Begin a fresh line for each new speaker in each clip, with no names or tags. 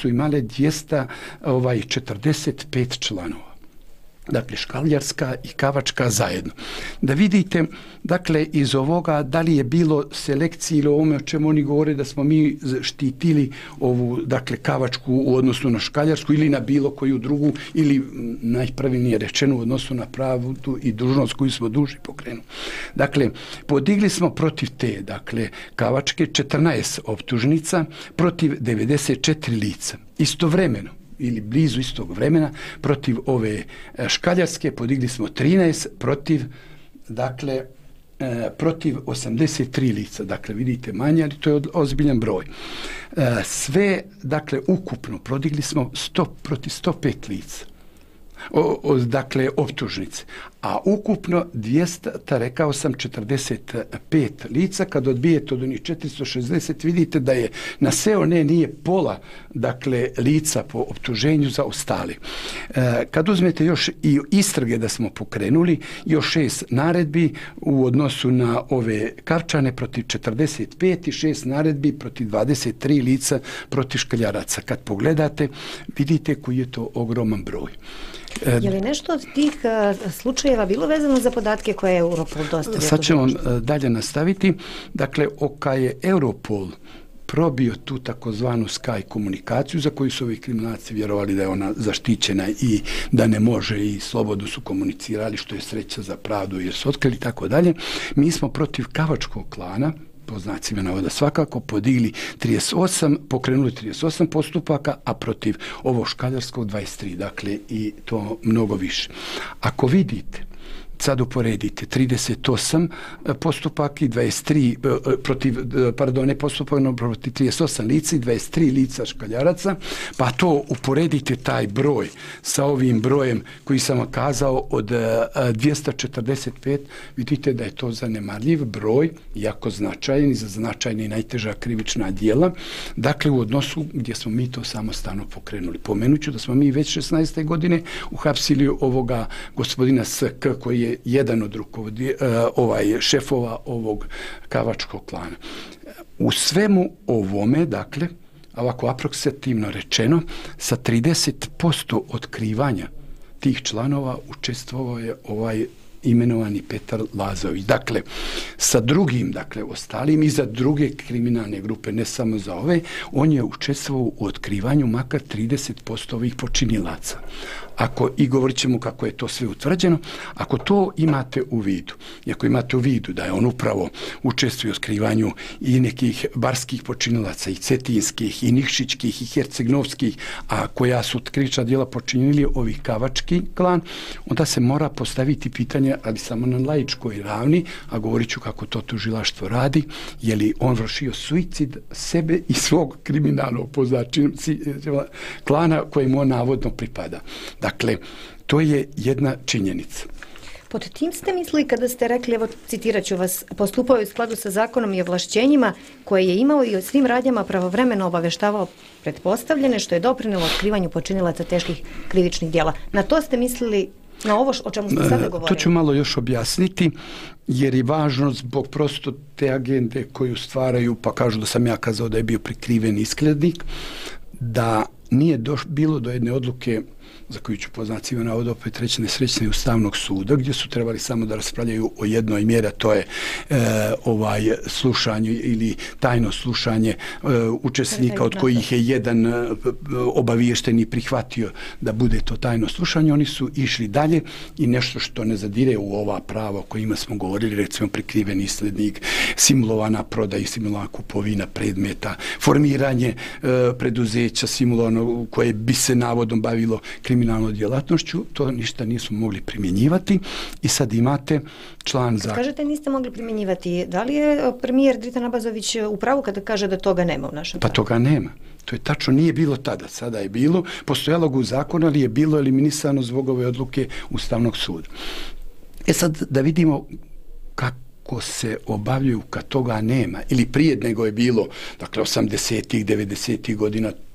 su imale 245 članova. Dakle, škaljarska i kavačka zajedno. Da vidite, dakle, iz ovoga da li je bilo selekcije ili ovome o čemu oni govore da smo mi štitili ovu, dakle, kavačku u odnosu na škaljarsku ili na bilo koju drugu ili najpravilnije rečeno u odnosu na pravdu i dužnost koju smo dužni pokrenuli. Dakle, podigli smo protiv te, dakle, kavačke 14 optužnica protiv 94 lica. Istovremeno, ili blizu istog vremena, protiv ove škaljarske podigli smo 13 protiv, dakle, protiv 83 lica. Dakle, vidite manje, ali to je ozbiljan broj. Sve, dakle, ukupno podigli smo protiv 105 lica. Dakle, optužnice. A ukupno 200, rekao sam, 45 lica. Kad odbijete od onih 460, vidite da je na sve one nije pola, dakle, lica po optuženju za ostali. Kad uzmete još i istrage da smo pokrenuli, još 6 naredbi u odnosu na ove Kavčane protiv 45 i 6 naredbi protiv 23 lica protiv škaljaraca. Kad pogledate, vidite koji je to ogroman broj.
Je li nešto od tih slučajeva bilo vezano za podatke koje je Europol dostavio?
Sad ćemo dalje nastaviti. Dakle, kad je Europol probio tu takozvanu Sky komunikaciju za koju su ovi kriminalci vjerovali da je ona zaštićena i da ne može i slobodno su komunicirali, što je sreća za pravdu jer su otkrili i tako dalje, mi smo protiv kavačkog klana, po znacima navoda svakako, podigli 38, pokrenuli 38 postupaka, a protiv ovog škaljarskog 23, dakle i to mnogo više. Ako vidite, sad uporedite 38 postupaka i 23 protiv, pardon, ne postupaka, protiv 38 lica i 23 lica škaljaraca, pa to uporedite taj broj sa ovim brojem koji sam vam kazao od 245, vidite da je to zanemarljiv broj, jako značajan i za značajna i najteža krivična djela, dakle u odnosu gdje smo mi to samostalno pokrenuli. Pomenuću da smo mi već 16. godine uhapsili ovoga gospodina S.K. koji je jedan od šefova ovog kavačkog klana. U svemu ovome, dakle, ovako aproksimativno rečeno, sa 30% otkrivanja tih članova učestvovao je ovaj imenovani Petar Lazović. Dakle, sa drugim, dakle, ostalim i za druge kriminalne grupe, ne samo za ove, on je učestvovao u otkrivanju makar 30% ovih počinilaca. I govorit ćemo kako je to sve utvrđeno, ako to imate u vidu, i ako imate u vidu da je on upravo učestvuje u otkrivanju i nekih barskih počinilaca, i cetinskih, i nikšićkih, i hercegnovskih, a koja su krivična djela počinili ovi kavački klan, onda se mora postaviti pitanje, ali samo na laičkoj ravni, a govorit ću kako to tužilaštvo radi, je li on vršio suicid sebe i svog kriminalnog klana kojemu on navodno pripada. Dakle, to je jedna činjenica.
Pod tim ste mislili kada ste rekli, evo citirat ću vas, postupao je u skladu sa zakonom i ovlašćenjima koje je imao i o svim radnjama pravovremeno obaveštavao pretpostavljene, što je doprinelo otkrivanju počinilaca teških krivičnih djela. Na to ste mislili, na ovo o čemu ste sada govorili?
To ću malo još objasniti, jer je važno zbog prosto te agende koju stvaraju, pa kažu da sam ja kazao da je bio prikriven isklednik, da nije bilo do jedne odluke za koju ću po znacima navoda opet reći nesrećne Ustavnog suda, gdje su trebali samo da raspravljaju o jednoj mjeri, to je slušanje ili tajno slušanje učesnika od kojih je jedan obaviješteni prihvatio da bude to tajno slušanje. Oni su išli dalje i nešto što ne zadire u ova prava o kojima smo govorili, recimo prikriveni islednik, simulovana prodaja i simulovana kupovina predmeta, formiranje preduzeća simulovano koje bi se navodom bavilo kriminalnom djelatnošću, to ništa nismo mogli primjenjivati i sad imate član zakona.
Kažete niste mogli primjenjivati, da li je premijer Dritan Abazović u pravu kada kaže da toga nema u našem pravu?
Pa toga nema. To je tačno, nije bilo tada, sada je bilo, postojalo ga u zakonu, ali je bilo eliminisano zbog ove odluke Ustavnog suda. Sad da vidimo kako se obavljaju kad toga nema, ili prije nego je bilo, dakle 80-ih, 90-ih godina,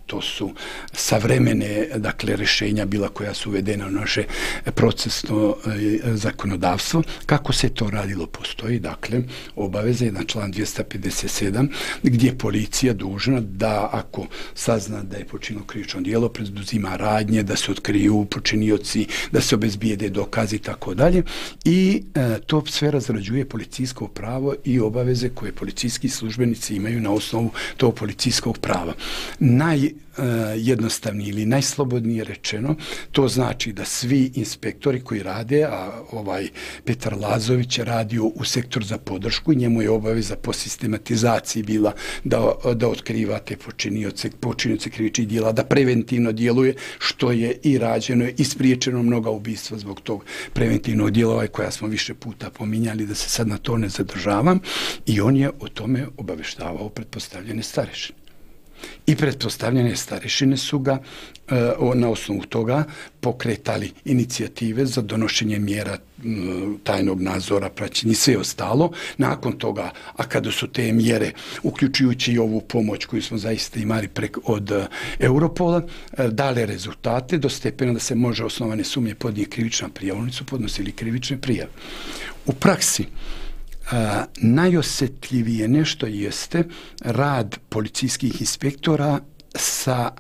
to su savremene, dakle, rješenja bila koja su uvedena u naše procesno zakonodavstvo. Kako se to radilo? Postoji, dakle, obaveze na član 257 gdje je policija dužna da ako sazna da je počinilo krivično djelo, preduzima radnje, da se otkriju počinioci, da se obezbijede dokazi i tako dalje. I to sve razrađuje policijsko pravo i obaveze koje policijski službenici imaju na osnovu tog policijskog prava. Najjednostavnije ili najslobodnije rečeno, to znači da svi inspektori koji rade, a Petar Lazović je radio u sektor za podršku i njemu je obaveza po sistematizaciji bila da otkriva te počinioce krivičnih djela, da preventivno djeluje, što je i rađeno i spriječeno mnoga ubistva zbog tog preventivnog djelovanja koja smo više puta pominjali, da se sad na to ne zadržavam, i on je o tome obaveštavao pretpostavljene starešine. I pretpostavljene starešine su ga na osnovu toga pokretali inicijative za donošenje mjera tajnog nadzora, praćenje i sve ostalo. Nakon toga, a kada su te mjere, uključujući i ovu pomoć koju smo zaista imali od Europola, dale rezultate do stepena da se može osnovane sumnje podnijeti krivična prijava. Oni su podnosili krivične prijave. U praksi najosjetljivije nešto jeste rad policijskih inspektora sa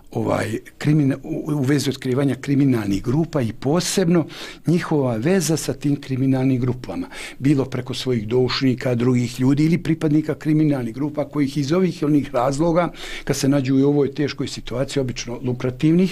u vezi otkrivanja kriminalnih grupa i posebno njihova veza sa tim kriminalnim grupama. Bilo preko svojih doušnika, drugih ljudi ili pripadnika kriminalnih grupa kojih iz ovih i onih razloga, kad se nađu u ovoj teškoj situaciji, obično lukrativnih,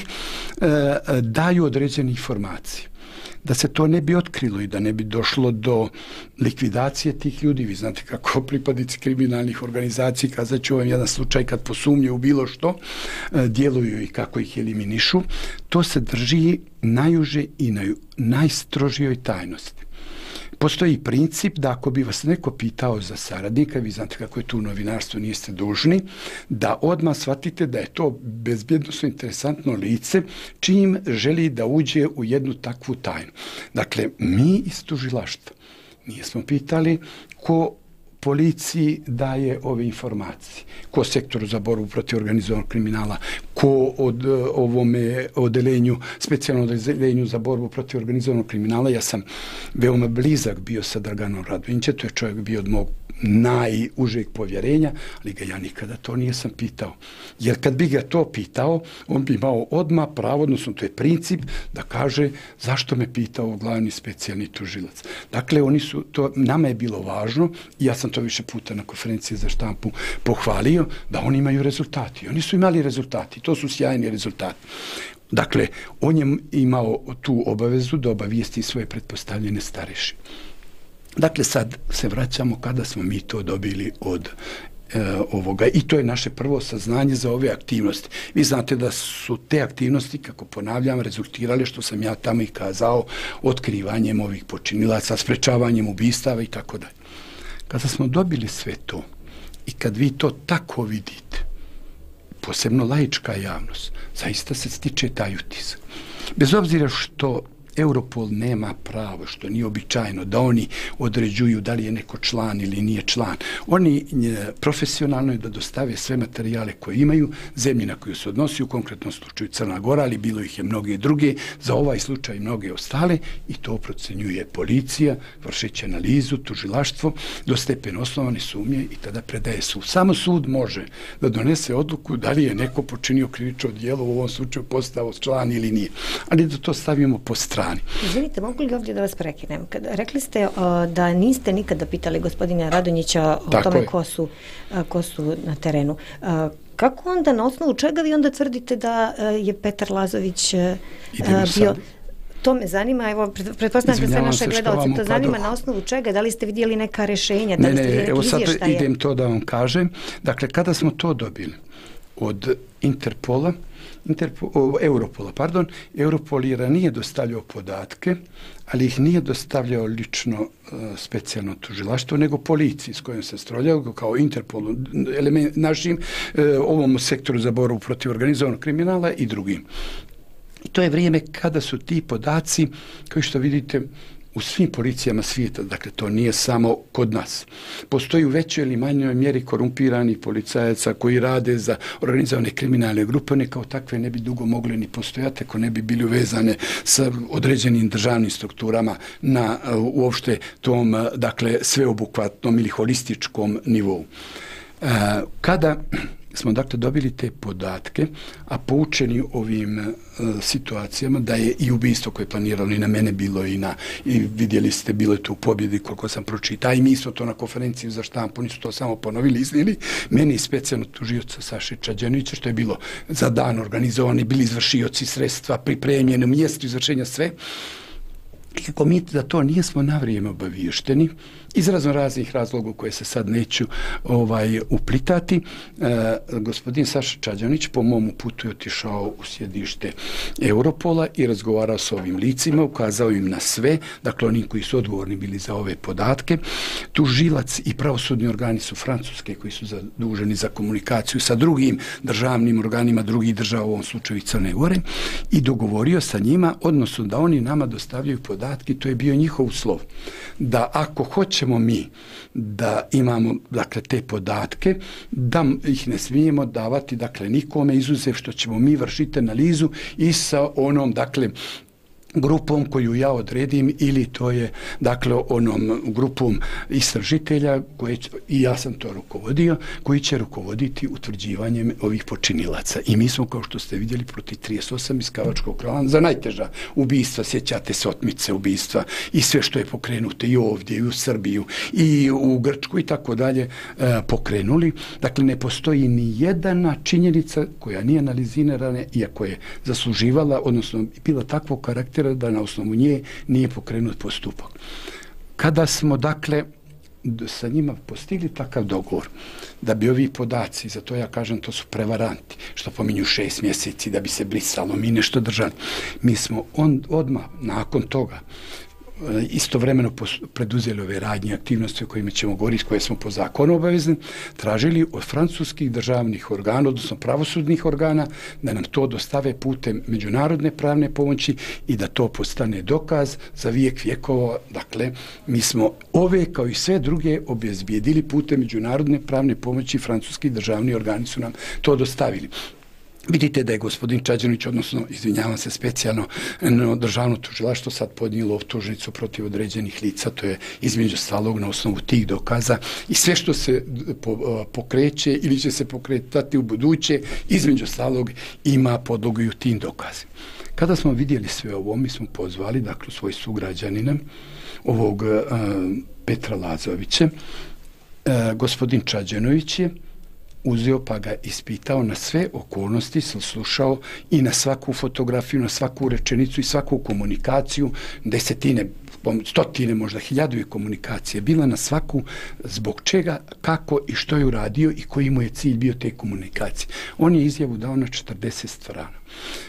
daju određene informacije. Da se to ne bi otkrilo i da ne bi došlo do likvidacije tih ljudi. Vi znate kako pripadnici kriminalnih organizacija, kazat ću vam jedan slučaj kad posumnju u bilo što, djeluju i kako ih eliminišu. To se drži najuže i najstrožijoj tajnosti. Postoji princip da ako bi vas neko pitao za saradnika, vi znate kako je tu novinarstvo, niste dužni, da odmah shvatite da je to bezbjednosno interesantno lice čim želi da uđe u jednu takvu tajnu. Dakle, mi iz tužilaštva nismo pitali ko policiji daje ove informacije, ko sektoru za borbu protiv organizovanog kriminala, ko od ovome odelenju, specijalnom odelenju za borbu protiv organizovanog kriminala. Ja sam veoma blizak bio sa Draganom Radonjićem, to je čovjek bio od mog najužeg povjerenja, ali ga ja nikada to nisam pitao. Jer kad bi ga to pitao, on bi imao odmah pravo, odnosno to je princip, da kaže zašto me pitao glavni specijalni tužilac. Dakle, nama je bilo važno, i ja sam to više puta na konferenciji za štampu pohvalio, da oni imaju rezultati. Oni su imali rezultati, to su sjajni rezultati. Dakle, on je imao tu obavezu da obavijesti svoje pretpostavljene starešine. Dakle, sad se vraćamo kada smo mi to dobili od ovoga, i to je naše prvo saznanje za ove aktivnosti. Vi znate da su te aktivnosti, kako ponavljam, rezultirale, što sam ja tamo i kazao, otkrivanjem ovih počinilaca, sprečavanjem ubistava i tako dalje. Kada smo dobili sve to i kad vi to tako vidite, posebno laička javnost, zaista se stiče taj utisak. Bez obzira što Europol nema pravo, što nije običajno, da oni određuju da li je neko član ili nije član. Oni profesionalno je da dostave sve materijale koje imaju, zemlji na koju se odnosi, u konkretnom slučaju Crna Gora, ali bilo ih je mnoge druge, za ovaj slučaj mnoge ostale, i to procenjuje policija, vršeći analizu, tužilaštvo, do stepena osnovane sumnje i tada predaje sud. Samo sud može da donese odluku da li je neko počinio krivično djelo, u ovom slučaju postao član ili nije. Ali da to stavimo po strani.
Izvinite, mogu li ovdje da vas prekinem? Rekli ste da niste nikada pitali gospodina Radonjića o tome ko su na terenu. Kako onda, na osnovu čega vi onda tvrdite da je Petar Lazović bio... To me zanima, evo, pretpostavljam sve naše gledalce, to zanima na osnovu čega, da li ste vidjeli neka rješenja, da li ste vidjeli neki izvještaje?
Evo sad idem to da vam kažem. Dakle, kada smo to dobili od Europol je ranije dostavljao podatke, ali ih nije dostavljao lično specijalno tužilaštvo, nego policiji s kojom se stroljao, kao Interpolu, našim, ovom sektoru za borbu protiv organizovanog kriminala i drugim. To je vrijeme kada su ti podaci, kao što vidite, u svim policijama svijeta, dakle to nije samo kod nas. Postoji u većoj ili manjoj mjeri korumpiranih policajaca koji rade za organizovane kriminalne grupe, one kao takve ne bi dugo mogle ni postojati ako ne bi bili uvezane sa određenim državnim strukturama na uopšte tom, dakle, sveobuhvatnom ili holističkom nivou. Kada smo dakle dobili te podatke, a poučeni ovim situacijama da je i ubistvo koje je planirano i na mene bilo i vidjeli ste, bilo je to u Pobjedi koliko sam pročitao i mi smo to na konferenciji za štampu, oni su to samo ponovili, iznijeli. Meni i specijalno tužioca Saše Čađenovića, što je bilo za dan organizovani, bili izvršioci sredstva, pripremljeni u mjestu izvršenja sve. I kako mi za to nismo na vrijeme obaviješteni, iz raznih razloga koje se sad neću uplitati, gospodin Saša Čađanović po mom putu je otišao u sjedište Europola i razgovarao s ovim licima, ukazao im na sve, dakle oni koji su odgovorni bili za ove podatke. Tužilac i pravosudni organi su Francuske koji su zaduženi za komunikaciju sa drugim državnim organima drugih država, u ovom slučaju Crne Gore, i dogovorio sa njima, odnosno da oni nama dostavljaju podatke, to je bio njihov uslov, da ako hoćemo mi da imamo, dakle, te podatke, da ih ne smijemo davati, dakle, nikome, izuzev što ćemo mi vršiti analizu i sa onom, dakle, grupom koju ja odredim, ili to je, dakle, onom grupom istražitelja i ja sam to rukovodio, koji će rukovoditi utvrđivanjem ovih počinilaca. I mi smo, kao što ste vidjeli, protiv 38 iz Kavačkog klana za najteža ubistva, sjećate se Otmice ubistva i sve što je pokrenuto i ovdje i u Srbiju i u Grčku i tako dalje pokrenuli. Dakle, ne postoji ni jedna činjenica koja nije analizirana, iako je zasluživala, odnosno bila takvog karaktera da na osnovu nje nije pokrenut postupak. Kada smo, dakle, sa njima postigli takav dogovor, da bi ovi podaci, zato ja kažem to su prevaranti, što pominju 6 mjeseci da bi se brisalo, mi nešto držali. Mi smo odmah nakon toga istovremeno preduzeli ove radnje aktivnosti o kojima ćemo govoriti, koje smo po zakonu obavezni, tražili od francuskih državnih organa, odnosno pravosudnih organa, da nam to dostave putem međunarodne pravne pomoći i da to postane dokaz za vijek vjekova. Dakle, mi smo ove, kao i sve druge, obezbijedili putem međunarodne pravne pomoći, francuski državni organi su nam to dostavili. Vidite da je gospodin Čađanović, odnosno, izvinjavam se, specijalno državno tužilaštvo sad podnijelo optužnicu protiv određenih lica, to je između ostalog na osnovu tih dokaza, i sve što se pokreće ili će se pokretati u buduće, između ostalog ima podlogu i u tim dokazima. Kada smo vidjeli sve ovo, mi smo pozvali, dakle, svoj sugrađanina, ovog Petra Lazovića. Gospodin Čađanović je uzeo pa ga ispitao na sve okolnosti, slušao i na svaku fotografiju, na svaku rečenicu i svaku komunikaciju, desetine, stotine, možda hiljadu komunikacije bila na svaku, zbog čega, kako i što je uradio i koji mu je cilj bio te komunikacije. On je izjavu dao na 40 strana.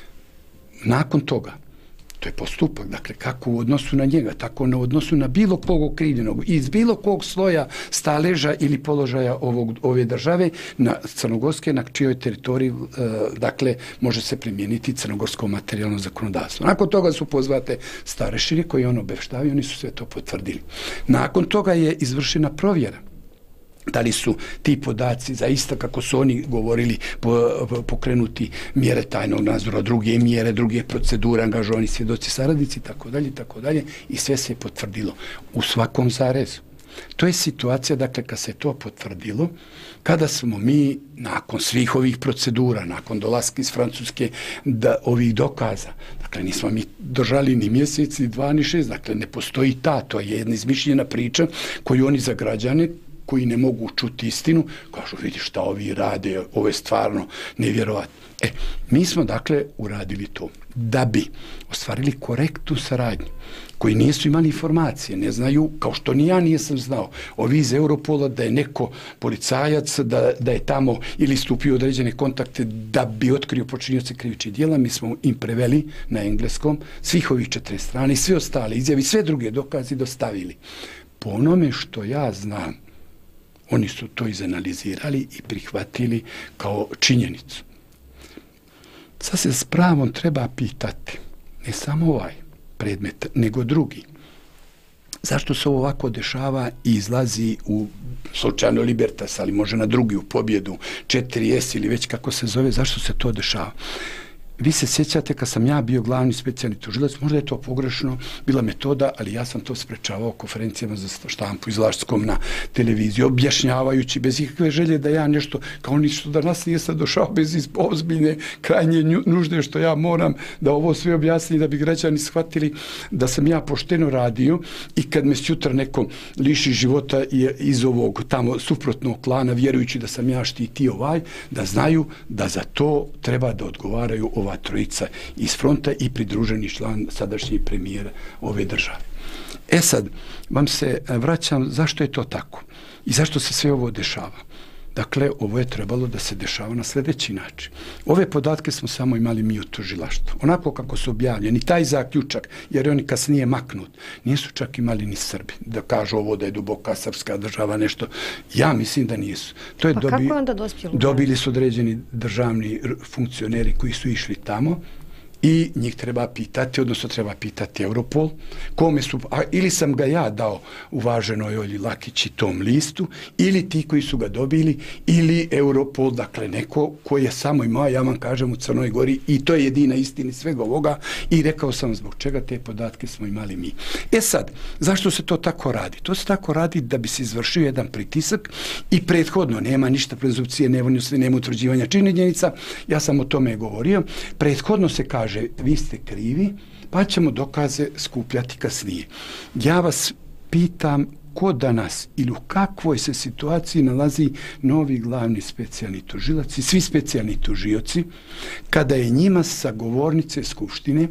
Nakon toga, to je postupak, dakle, kako u odnosu na njega, tako na odnosu na bilo kog okrivljenog, iz bilo kog sloja, staleža ili položaja ove države, na crnogorske, na čijoj teritoriji, dakle, može se primijeniti crnogorsko materijalno zakonodavstvo. Nakon toga su pozvate starešine koji on obeštavaju, oni su sve to potvrdili. Nakon toga je izvršena provjera. Da li su ti podaci zaista, kako su oni govorili, pokrenuti mjere tajnog nadzora, druge mjere, druge procedure, angažovani svjedoci, saradnici, tako dalje, i sve se je potvrdilo u svakom zarezu. To je situacija, dakle, kad se to potvrdilo, kada smo mi, nakon svih ovih procedura, nakon dolaska iz Francuske, ovih dokaza, dakle, nismo mi držali ni mjesec, ni 2, ni 6, dakle, ne postoji to je jedna izmišljena priča koju oni za građane koji ne mogu čuti istinu, kažu, vidi šta ovi rade, ovo je stvarno nevjerovatno. Mi smo, dakle, uradili to da bi ostvarili korektnu saradnju, koji nisu imali informacije, ne znaju, kao što ni ja nisam znao, ovi iz Europola, da je neko policajac, da je tamo ili stupio određene kontakte da bi otkrio počinioce krivičnih djela. Mi smo im preveli na engleskom svih ovih 4 strane, sve ostale izjavi, sve druge dokaze dostavili. Po onome što ja znam, oni su to izanalizirali i prihvatili kao činjenicu. Sad se s pravom treba pitati, ne samo ovaj predmet, nego drugi. Zašto se ovo ovako dešava i izlazi u slučajno Libertas, ali može na drugi u pobjedu, 4S ili već kako se zove, zašto se to dešava? Vi se sjećate kad sam ja bio glavni specijalni tužilac, možda je to pogrešno, bila metoda, ali ja sam to sprečavao konferencijama za štampu izlaštskom na televiziji, objašnjavajući bez ikakve želje da ja nešto, kao ništo da nas nije sad došao bez ozbiljne, krajnje nužde što ja moram da ovo sve objasnim da bi građani shvatili da sam ja pošteno radio i kad me sutra neko liši života iz ovog tamo suprotnog klana, vjerujući da sam ja štitio da znaju da za to treba da odgovaraju ova trojica iz fronta i pridruženi član sadašnji premijer ove države. Sad, vam se vraćam zašto je to tako i zašto se sve ovo dešava. Dakle, ovo je trebalo da se dešava na sljedeći način. Ove podatke smo samo imali mi u tužilaštvu. Onako kako su objavljeni, taj zaključak, jer je oni kasnije maknut, nisu čak imali ni Srbi. Da kažu ovo da je duboka srpska država, nešto. Ja mislim da nisu. To je
kako je onda dospjelo?
Dobili su određeni državni funkcioneri koji su išli tamo i njih treba pitati, odnosno treba pitati Europol, kome su, ili sam ga ja dao uvaženoj Olji Lakići tom listu, ili ti koji su ga dobili, ili Europol, dakle neko koji je samo imao, ja vam kažem, u Crnoj Gori, i to je jedina istina svega ovoga, i rekao sam zbog čega te podatke smo imali mi. Sad, zašto se to tako radi? To se tako radi da bi se izvršio jedan pritisak i prethodno nema ništa prezupcije, nema utvrđivanja činjenica, ja sam o tome govorio, prethodno se kaže vi ste krivi, pa ćemo dokaze skupljati kasnije. Ja vas pitam ko danas ili u kakvoj se situaciji nalazi novi glavni specijalni tužilac i svi specijalni tužioci kada je njima sa govornice Skupštine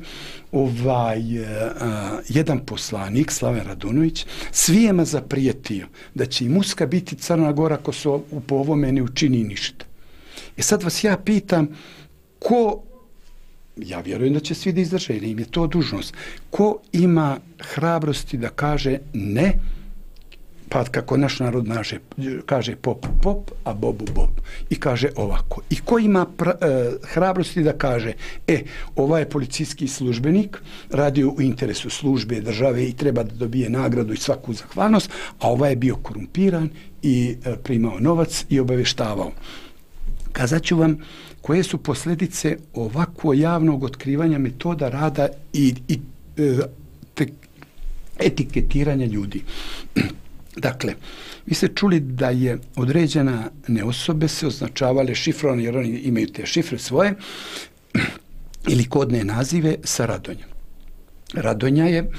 jedan poslanik, Slaven Radunović, svijema zaprijetio da će im uska biti Crna Gora ako se po ovome ne učini ništa. Sad vas ja pitam ko, ja vjerujem da će svi da izdrže, jer im je to dužnost. Ko ima hrabrosti da kaže ne, pa kako naš narod kaže popu pop, a bobu bob. I kaže ovako. I ko ima hrabrosti da kaže ovaj je policijski službenik, radio u interesu službe, države i treba da dobije nagradu i svaku zahvalnost, a ovaj je bio korumpiran i primao novac i obavještavao. Kazat ću vam koje su posljedice ovako javnog otkrivanja metoda rada i etiketiranja ljudi. Dakle, vi ste čuli da je određena osobe se označavale šifrovane, jer oni imaju te šifre svoje, ili kodne nazive sa Radonja. Radonja je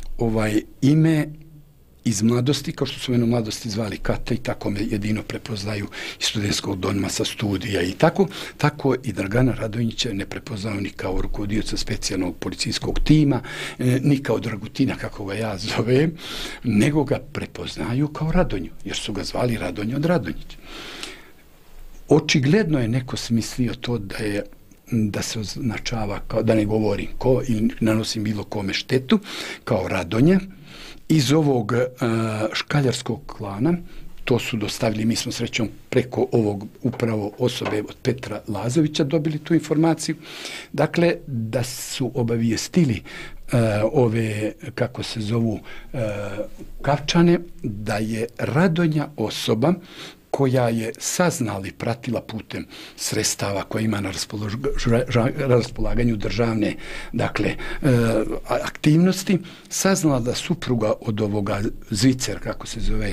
ime iz mladosti, kao što su mene u mladosti zvali Kata i tako me jedino prepoznaju iz studentskog doma sa studija i tako i Dragana Radonjića ne prepoznaju ni kao rukovodioca specijalnog policijskog tima, ni kao Dragutina, kako ga ja zovem, nego ga prepoznaju kao Radonju, jer su ga zvali Radonja od Radonjića. Očigledno je neko smislio to da se označava, da ne govorim ko ili nanosim bilo kome štetu, kao Radonja. Iz ovog škaljarskog klana, to su dostavili, mi smo srećom preko ovog upravo osobe od Petra Lazovića dobili tu informaciju, dakle da su obavijestili ove, kako se zovu, Kavčane, da je Radonja osoba koja je saznala i pratila putem sredstava koja ima na raspolaganju državne, dakle, aktivnosti, saznala da supruga od ovoga Zvicer, kako se zove,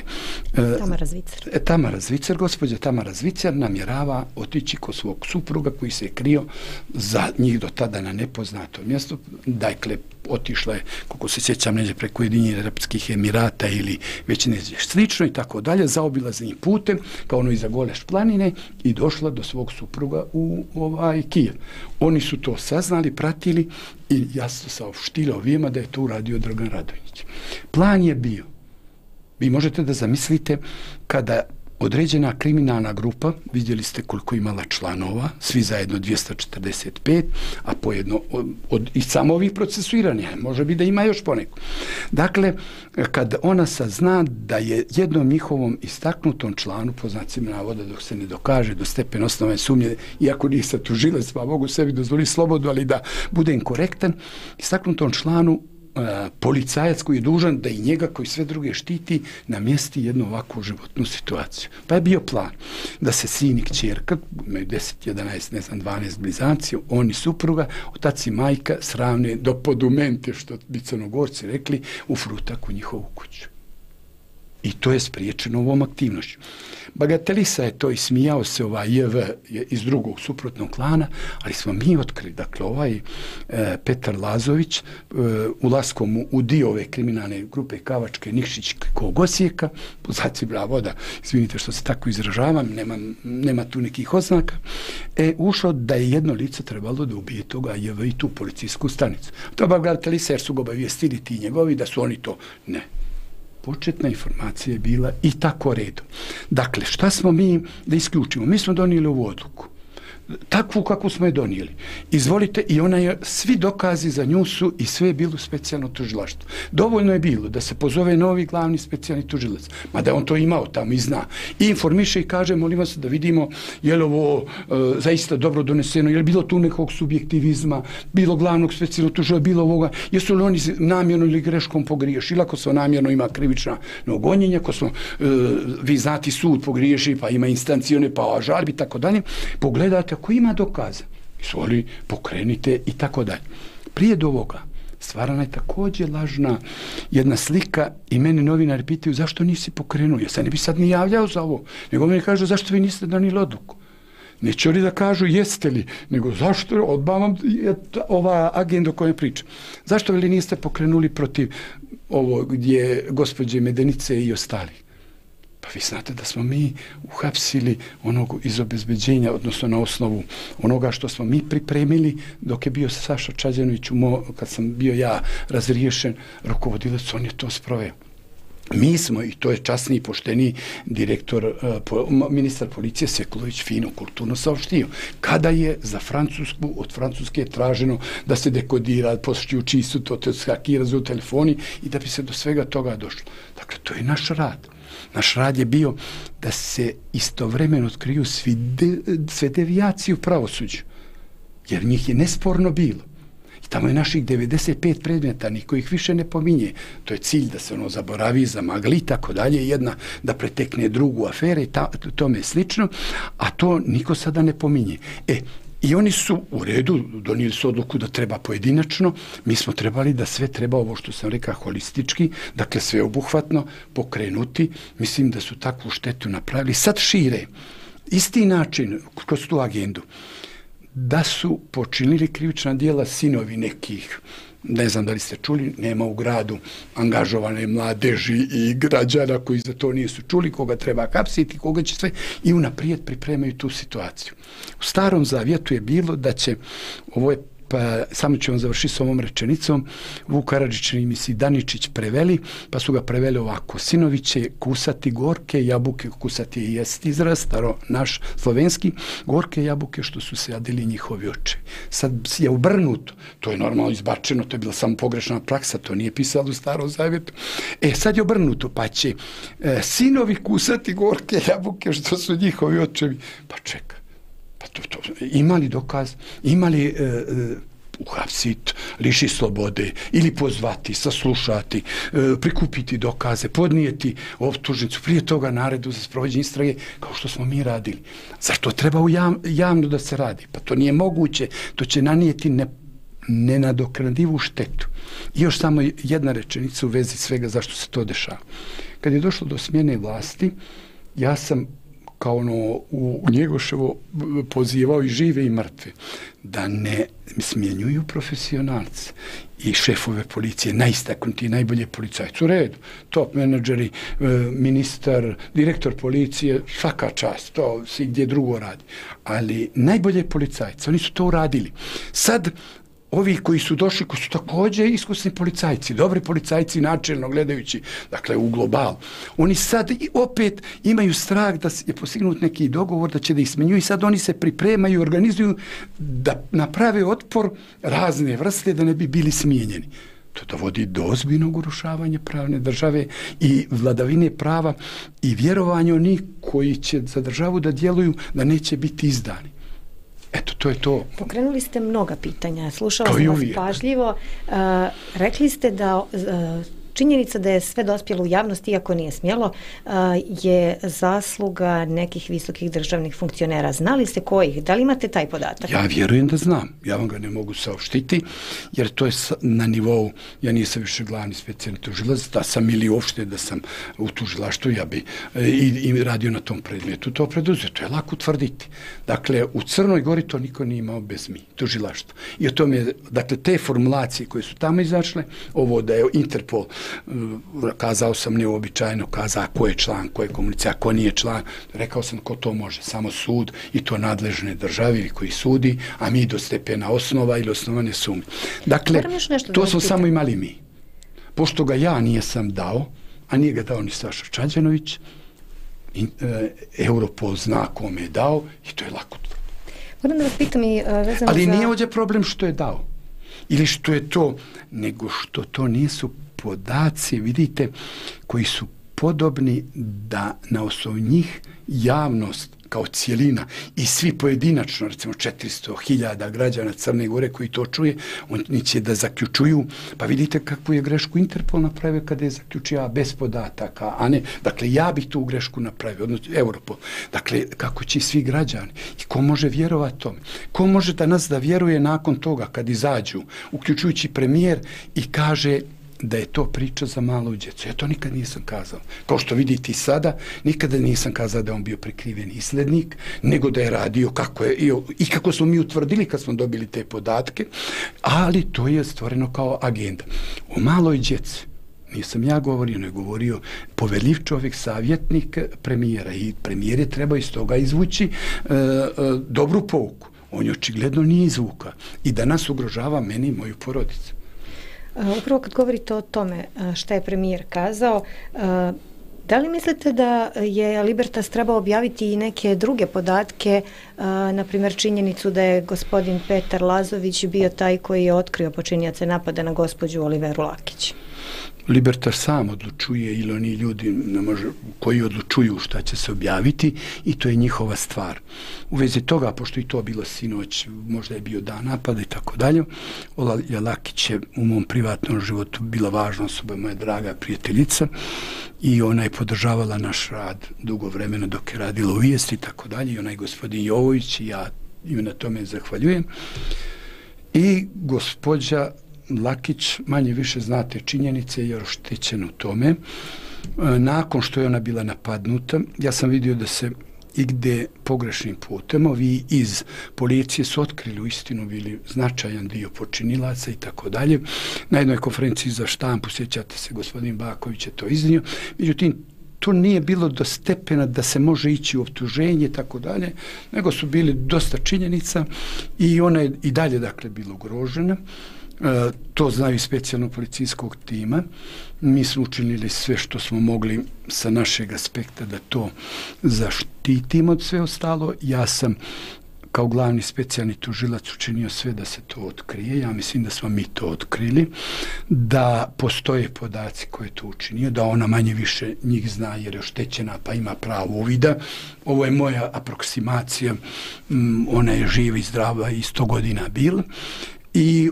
Tamara Zvicer, gospođa Tamara Zvicer namjerava otići kod svog supruga koji se je krio za njih do tada na nepoznato mjesto. Dakle, otišla je, koliko se sjećam, neđe preko Ujedinjenih Arapskih Emirata ili već neđe slično i tako dalje, zaobilaznim putem, kao ono iza Goleš planine, i došla do svog supruga u Kijev. Oni su to saznali, pratili i jasno saopštili ovima da je to uradio Dragan Radonjić. Plan je bio, vi možete da zamislite, kada određena kriminalna grupa, vidjeli ste koliko imala članova, svi zajedno 245, a pojedno i samo ovih procesuiranih, može biti da ima još poneko. Dakle, kad ona sazna da je jednom njihovom istaknutom članu, po znacima navoda dok se ne dokaže do stepen osnovne sumnje, iako nije sad tužilac, pa mogu sebi dozvoliti slobodu, ali da budem korektan, istaknutom članu policajac koji je dužan da i njega koji sve druge štiti namjesti jednu ovakvu životnu situaciju. Pa je bio plan da se sin i kćerka, imaju 10, 11, ne znam, 12 blizanci, oni supruga, otac i majka sravne do podumente, što bi Crnogorci rekli, u frutak u njihovu kuću. I to je spriječeno ovom aktivnošću. Bagatelisa je to i smijao se JV iz drugog suprotnog klana, ali smo mi otkrili, dakle Petar Lazović ulaskom u dio ove kriminalne grupe Kavačke, Nikšićkog Osijeka, poznaci voda, izvinite što se tako izražavam, nema tu nekih oznaka, ušao da je jedno lice trebalo da ubije toga JV i tu policijsku stanicu. To je bagatelisa jer su ga obavijestili ti njegovi da su oni to, ne. Početna informacija je bila i tako redom. Dakle, šta smo mi da isključimo? Mi smo donijeli ovu odluku. Takvu kako smo je donijeli. Izvolite, i ona je, svi dokazi za nju su i sve je bilo specijalno tužilaštvo. Dovoljno je bilo da se pozove novi glavni specijalni tužilac, mada je on to imao tamo i zna. I informiše i kaže, molim vas da vidimo je li ovo zaista dobro doneseno, je li bilo tu nekog subjektivizma, bilo glavnog specijalnog tužilaca, bilo ovoga, jesu li oni namjerno ili greškom pogriješili, ako se namjerno ima krivična gonjenja, ako smo, vi znati, sud pogriješi, pa ima instancione, pa žalbi, tako dalje, pogledate ako ima dokaza, izvoli, pokrenite i tako dalje. Prije do ovoga stvarana je također lažna jedna slika i mene novinari pitaju zašto nisi pokrenuo. Ja se ne bi sad ni javljao za ovo, nego meni kažu zašto vi niste donijeli odluku. Neće oni da kažu jeste li, nego zašto, odmah vam ova agenda o kojoj pričam. Zašto li niste pokrenuli protiv ovo gdje gospođe Medenice i ostali? Pa vi znate da smo mi uhapsili onog iz obezbeđenja, odnosno na osnovu onoga što smo mi pripremili dok je bio Saša Čađanović, kad sam bio ja razriješen rukovodilac, on je to sproveo. Mi smo, i to je časni i pošteni direktor, ministar policije Sekulović fino, kulturno saopštio. Kada je za Francusku, od Francuske je traženo da se dekodira, pošćući su to skakira u telefoni i da bi se do svega toga došlo. Dakle, to je naš rad. Naš rad je bio da se istovremeno otkriju sve devijacije u pravosuđu, jer njih je nesporno bilo. I tamo je naših 95 predmeta, niko ih više ne pominje. To je cilj da se ono zaboravi, zamagli i tako dalje, jedna da pretekne drugu afere i tome slično, a to niko sada ne pominje. I oni su u redu, donijeli su odluku da treba pojedinačno, mi smo trebali da sve treba, ovo što sam rekao, holistički, dakle sve obuhvatno, pokrenuti, mislim da su takvu štetu napravili. Sad šire, isti način kroz tu agendu, da su počinili krivična djela sinovi nekih, ne znam da li ste čuli, nema u gradu angažovane mladeži i građana koji za to nisu čuli, koga treba hapsiti, koga će sve, i unaprijed pripremaju tu situaciju. U Starom Zavjetu je bilo da će, ovo je, pa samo ću vam završiti s ovom rečenicom, Vuk Karadžić i Misi Daničić preveli, pa su ga preveli ovako: sinovi će kusati gorke jabuke, kusati je jest izraz, staro naš slovenski, gorke jabuke što su se jadili njihovi očevi. Sad je obrnuto, to je normalno izbačeno, to je bila samo pogrešna praksa, to nije pisalo u Starom Zavjetu. Sad je obrnuto, pa će sinovi kusati gorke jabuke što su njihovi očevi. Pa čeka. Imali dokaz, imali uhapsiti, liši slobode ili pozvati, saslušati, prikupiti dokaze, podnijeti optužnicu, prije toga naredu za sprovođenje istrage, kao što smo mi radili. Zašto treba javno da se radi? Pa to nije moguće, to će nanijeti nenadoknadivu štetu. I još samo jedna rečenica u vezi svega zašto se to dešava. Kad je došlo do smjene vlasti, ja sam kao u Njegoševo pozivao i žive i mrtve da ne smjenjuju profesionalce i šefove policije, najistaknuti, najbolje policajci. U redu, top menadžeri, ministar, direktor policije, svaka čast, to si gdje drugo radi. Ali najbolje policajci, oni su to uradili. Sad, ovi koji su došli, koji su također iskusni policajci, dobri policajci načelno gledajući, dakle u globalu, oni sad opet imaju strah da je postignut neki dogovor, da će da ih smenjuju i sad oni se pripremaju, organizuju da naprave otpor razne vrste da ne bi bili smijenjeni. To dovodi do ozbiljnog urušavanja pravne države i vladavine prava i vjerovanja onih koji će za državu da djeluju da neće biti izdani. Eto, to je to.
Pokrenuli ste mnoga pitanja, slušala sam vas pažljivo. Rekli ste da činjenica da je sve dospjelo u javnost, iako nije smjelo, je zasluga nekih visokih državnih funkcionera. Znali ste kojih? Da li imate taj podatak?
Ja vjerujem da znam. Ja vam ga ne mogu saopštiti, jer to je na nivou, ja nisam više glavni specijalni tužilac, da sam ili uopšte da sam u tužilaštvu, ja bi i radio na tom predmetu to preduzeo. To je lako utvrditi. Dakle, u Crnoj Gori to niko nije imao bez tužilaštva. I o tome, dakle, te formulacije koje su tamo izašle, ovo da je Interpol, kazao sam neobičajno, kazao ko je član, ko je komunicija, ko nije član, rekao sam ko to može, samo sud i to nadležne države koji sudi, a mi do stepena osnova ili osnovane sumnje. Dakle, to smo samo imali mi. Pošto ga ja nisam dao, a nije ga dao ni Saša Čađanović, Europol zna kome je dao i to je lako.
Moram da vas pitam i vezano
ali nije ovdje problem što je dao ili što je to, nego što to nisu podaci, vidite, koji su podobni da na osnovu njih javnost kao cijelina i svi pojedinačno, recimo 400.000 građana Crne Gore koji to čuje, oni će da zaključuju, pa vidite kakvu je grešku Interpol napravio kada je zaključio bez podataka, a ne, dakle, ja bih tu grešku napravio, odnosno Europol. Dakle, kako će svi građani i ko može vjerovati tome? Ko može danas da vjeruje nakon toga kad izađu, uključujući premijer i kaže da je to priča za malu djecu. Ja to nikad nisam kazao. Kao što vidite i sada, nikada nisam kazao da on bio prikriveni islednik, nego da je radio kako je, i kako smo mi utvrdili kad smo dobili te podatke, ali to je stvoreno kao agenda. O maloj djeci nisam ja govorio, ne govorio poverljiv čovjek, savjetnik premijera, i premijer je trebao iz toga izvući dobru pouku. On je očigledno nije izvuka i danas ugrožava meni i moju porodicu.
Upravo kad govorite o tome šta je premijer kazao, da li mislite da je Libertas trebao objaviti i neke druge podatke, na primjer činjenicu da je gospodin Petar Lazović bio taj koji je otkrio počinioce napada na gospođu Oliveru Lakić?
Libertas sam odlučuje ili oni ljudi koji odlučuju šta će se objaviti i to je njihova stvar. U vezi toga, pošto i to bilo sinoć, možda je bio dan napada i tako dalje, Olja Lakić je u mom privatnom životu bila važna osoba, moja draga prijateljica i ona je podržavala naš rad dugo vremena dok je radila u Vijesti i tako dalje i onaj gospodin Jovović i ja im na tome zahvaljujem. I gospođa Lakić, manje više znate činjenice, je oštećena u tome. Nakon što je ona bila napadnuta, ja sam vidio da se igde pogrešnim putem, ovi iz policije su otkrili u istinu bili značajan dio počinilaca i tako dalje. Na jednoj konferenciji za štampu, sjećate se, gospodin Baković je to iznio. Međutim, to nije bilo do stepena da se može ići u optuženje i tako dalje, nego su bili dosta činjenica i ona je i dalje, dakle, bila ugrožena. To znaju specijalno policijskog tima. Mi smo učinili sve što smo mogli sa našeg aspekta da to zaštitimo od sve ostalo. Ja sam kao glavni specijalni tužilac učinio sve da se to otkrije. Ja mislim da smo mi to otkrili, da postoje podaci koje to učinio, da ona manje više njih zna jer je oštećena pa ima pravo uvida. Ovo je moja aproksimacija. Ona je živa i zdrava i 100 godina bila. I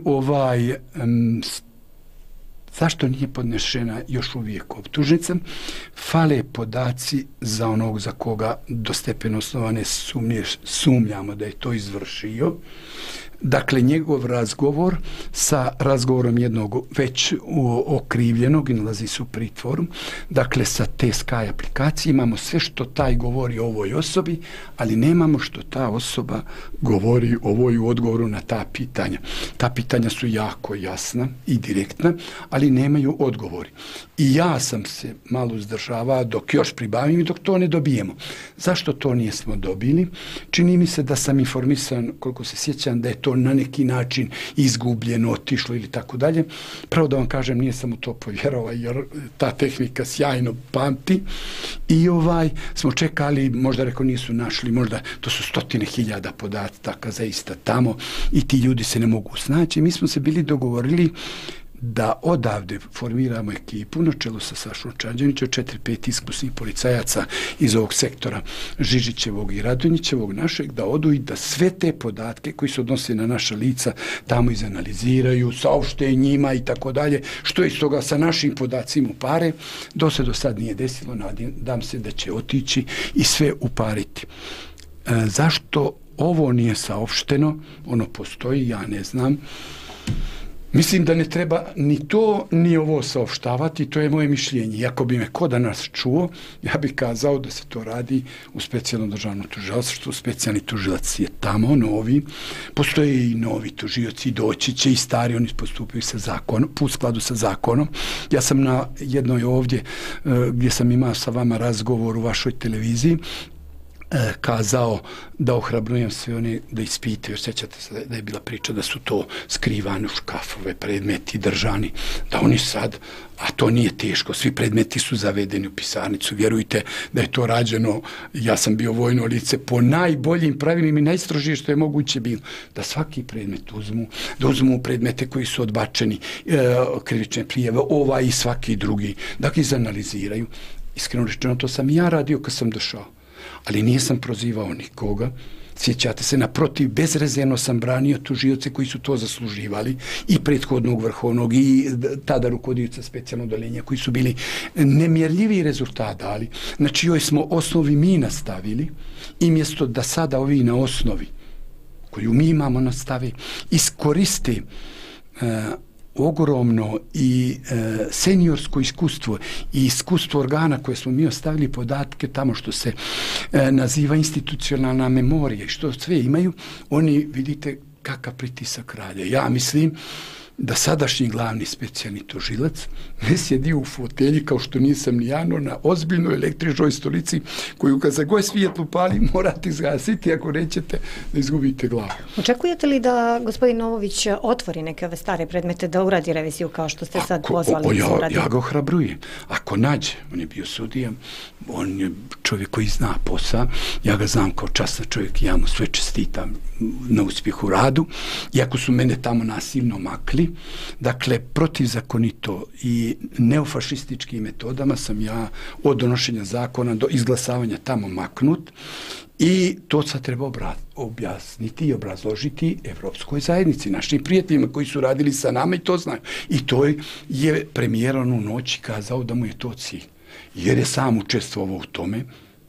zašto nije podnešena još uvijek optužnica? Fale podaci za onog za koga do stepena osnovane sumnjamo da je to izvršio. Dakle, njegov razgovor sa razgovorom jednog već okrivljenog i nalazi se u pritvoru, dakle sa te Sky aplikacije imamo sve što taj govori o ovoj osobi, ali nemamo što ta osoba govori o ovoj u odgovoru na ta pitanja. Ta pitanja su jako jasna i direktna, ali nemaju odgovori. I ja sam se malo uzdržavao dok još pribavim i dok to ne dobijemo. Zašto to nismo dobili? Čini mi se da sam informisan, koliko se sjećam, da je to na neki način izgubljeno, otišlo ili tako dalje. Pravo da vam kažem, nije sam u to povjerovao jer ta tehnika sjajno pamti i smo čekali, možda rekao nisu našli, možda to su 100.000 podataka zaista tamo i ti ljudi se ne mogu snaći. Mi smo se bili dogovorili da odavde formiramo ekipu na čelu sa Sašom Čanđanićem, 4-5 iskusnih policajaca iz ovog sektora Žižićevog i Radonjićevog našeg, da odu i da sve te podatke koji se odnose na naša lica tamo izanaliziraju, saopšte njima i tako dalje, što je iz toga sa našim podacima upare. Do sad nije desilo, nadam se da će otići i sve upariti. Zašto ovo nije saopšteno? Ono postoji, ja ne znam. Mislim da ne treba ni to, ni ovo saopštavati, to je moje mišljenje. Iako bi me ko danas čuo, ja bih kazao da se to radi u specijalnom državnom tužilaštvu. Specijalni tužilac je tamo, novi. Postoje i novi tužioci, doći će i stari, oni postupaju sa zakonom, u skladu sa zakonom. Ja sam na jednoj ovdje, gdje sam imao sa vama razgovor u vašoj televiziji, kazao da ohrabrujem sve one da ispitaju. Sjećate se da je bila priča da su to skrivane u škafove, predmeti držani, da oni sad, a to nije teško, svi predmeti su zavedeni u pisarnicu. Vjerujte da je to rađeno, ja sam bio vojno lice, po najboljim pravilima i najstrožije što je moguće bilo, da svaki predmet uzmu, da uzmu predmete koji su odbačeni, krivične prijave, i svaki drugi, da ih izanaliziraju. Iskreno rečeno, to sam i ja radio kad sam došao. Ali nisam prozivao nikoga. Sjećate se, naprotiv, bezrezervno sam branio tužioce koji su to zasluživali, i prethodnog vrhovnog i tada rukovodioca specijalnog odeljenja, koji su bili nemjerljivi rezultat dali, na čijoj smo osnovi mi nastavili, i mjesto da sada ovi na osnovi koju mi imamo nastave iskoriste ogromno i seniorsko iskustvo i iskustvo organa koje smo mi ostavili, podatke tamo što se naziva institucionalna memorija i što sve imaju, oni, vidite kakav pritisak rade. Ja mislim da sadašnji glavni specijalni tužilac ne sjedi u fotelji kao što nisam ni ja, no na ozbiljnoj električnoj stolici koju kad za god svijet upali morate izgasiti, ako nećete da izgubite glavu.
Očekujete li da gospodin Novović otvori neke ove stare predmete, da uradi reviziju kao što ste sad pozvali?
Ja ga ohrabrujem. Ako nađe, on je bio sudija, on je čovjek koji zna posao, ja ga znam kao častan čovjek i ja mu sve čestitam na uspjehu radu, iako su mene tamo nasilno makli. Dakle, protivzakonito i neofašističkim metodama sam ja od donošenja zakona do izglasavanja tamo maknut, i to sad treba objasniti i obrazložiti Evropskoj zajednici, našim prijateljima koji su radili sa nama i to znaju. I to je premijer onu noć kazao da mu je to cilj, jer je sam učestvovao u tome,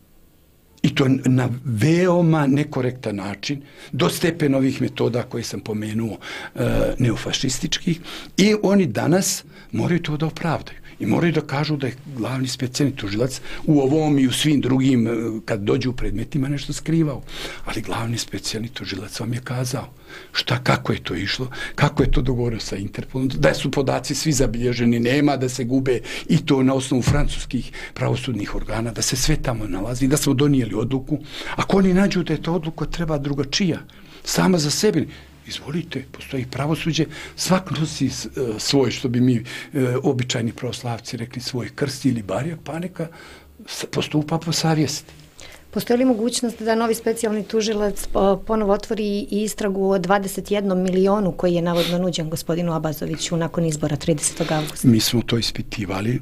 i to na veoma nekorektan način, do stepena ovih metoda koje sam pomenuo, neofašističkih, i oni danas moraju to da opravdaju. I moraju da kažu da je glavni specijalni tužilac u ovom i u svim drugim, kad dođu u predmetima, nešto skrivao. Ali glavni specijalni tužilac vam je kazao kako je to išlo, kako je to dogovoreno sa Interpolom, da su podaci svi zabilježeni, nema da se gube, i to na osnovu francuskih pravosudnih organa, da se sve tamo nalazi, da smo donijeli odluku. Ako oni nađu da je to odluka treba drugačija, sama za sebe, izvolite, postoji pravosuđe, svak nosi svoj, što bi mi običajni pravoslavci rekli, svoj krst ili barjak, pa neka postupa po savjesti.
Postoji li mogućnost da novi specijalni tužilac ponovo otvori istragu o 21 milionu koji je navodno nuđen gospodinu Abazoviću nakon izbora 30. augusta?
Mi smo to ispitivali,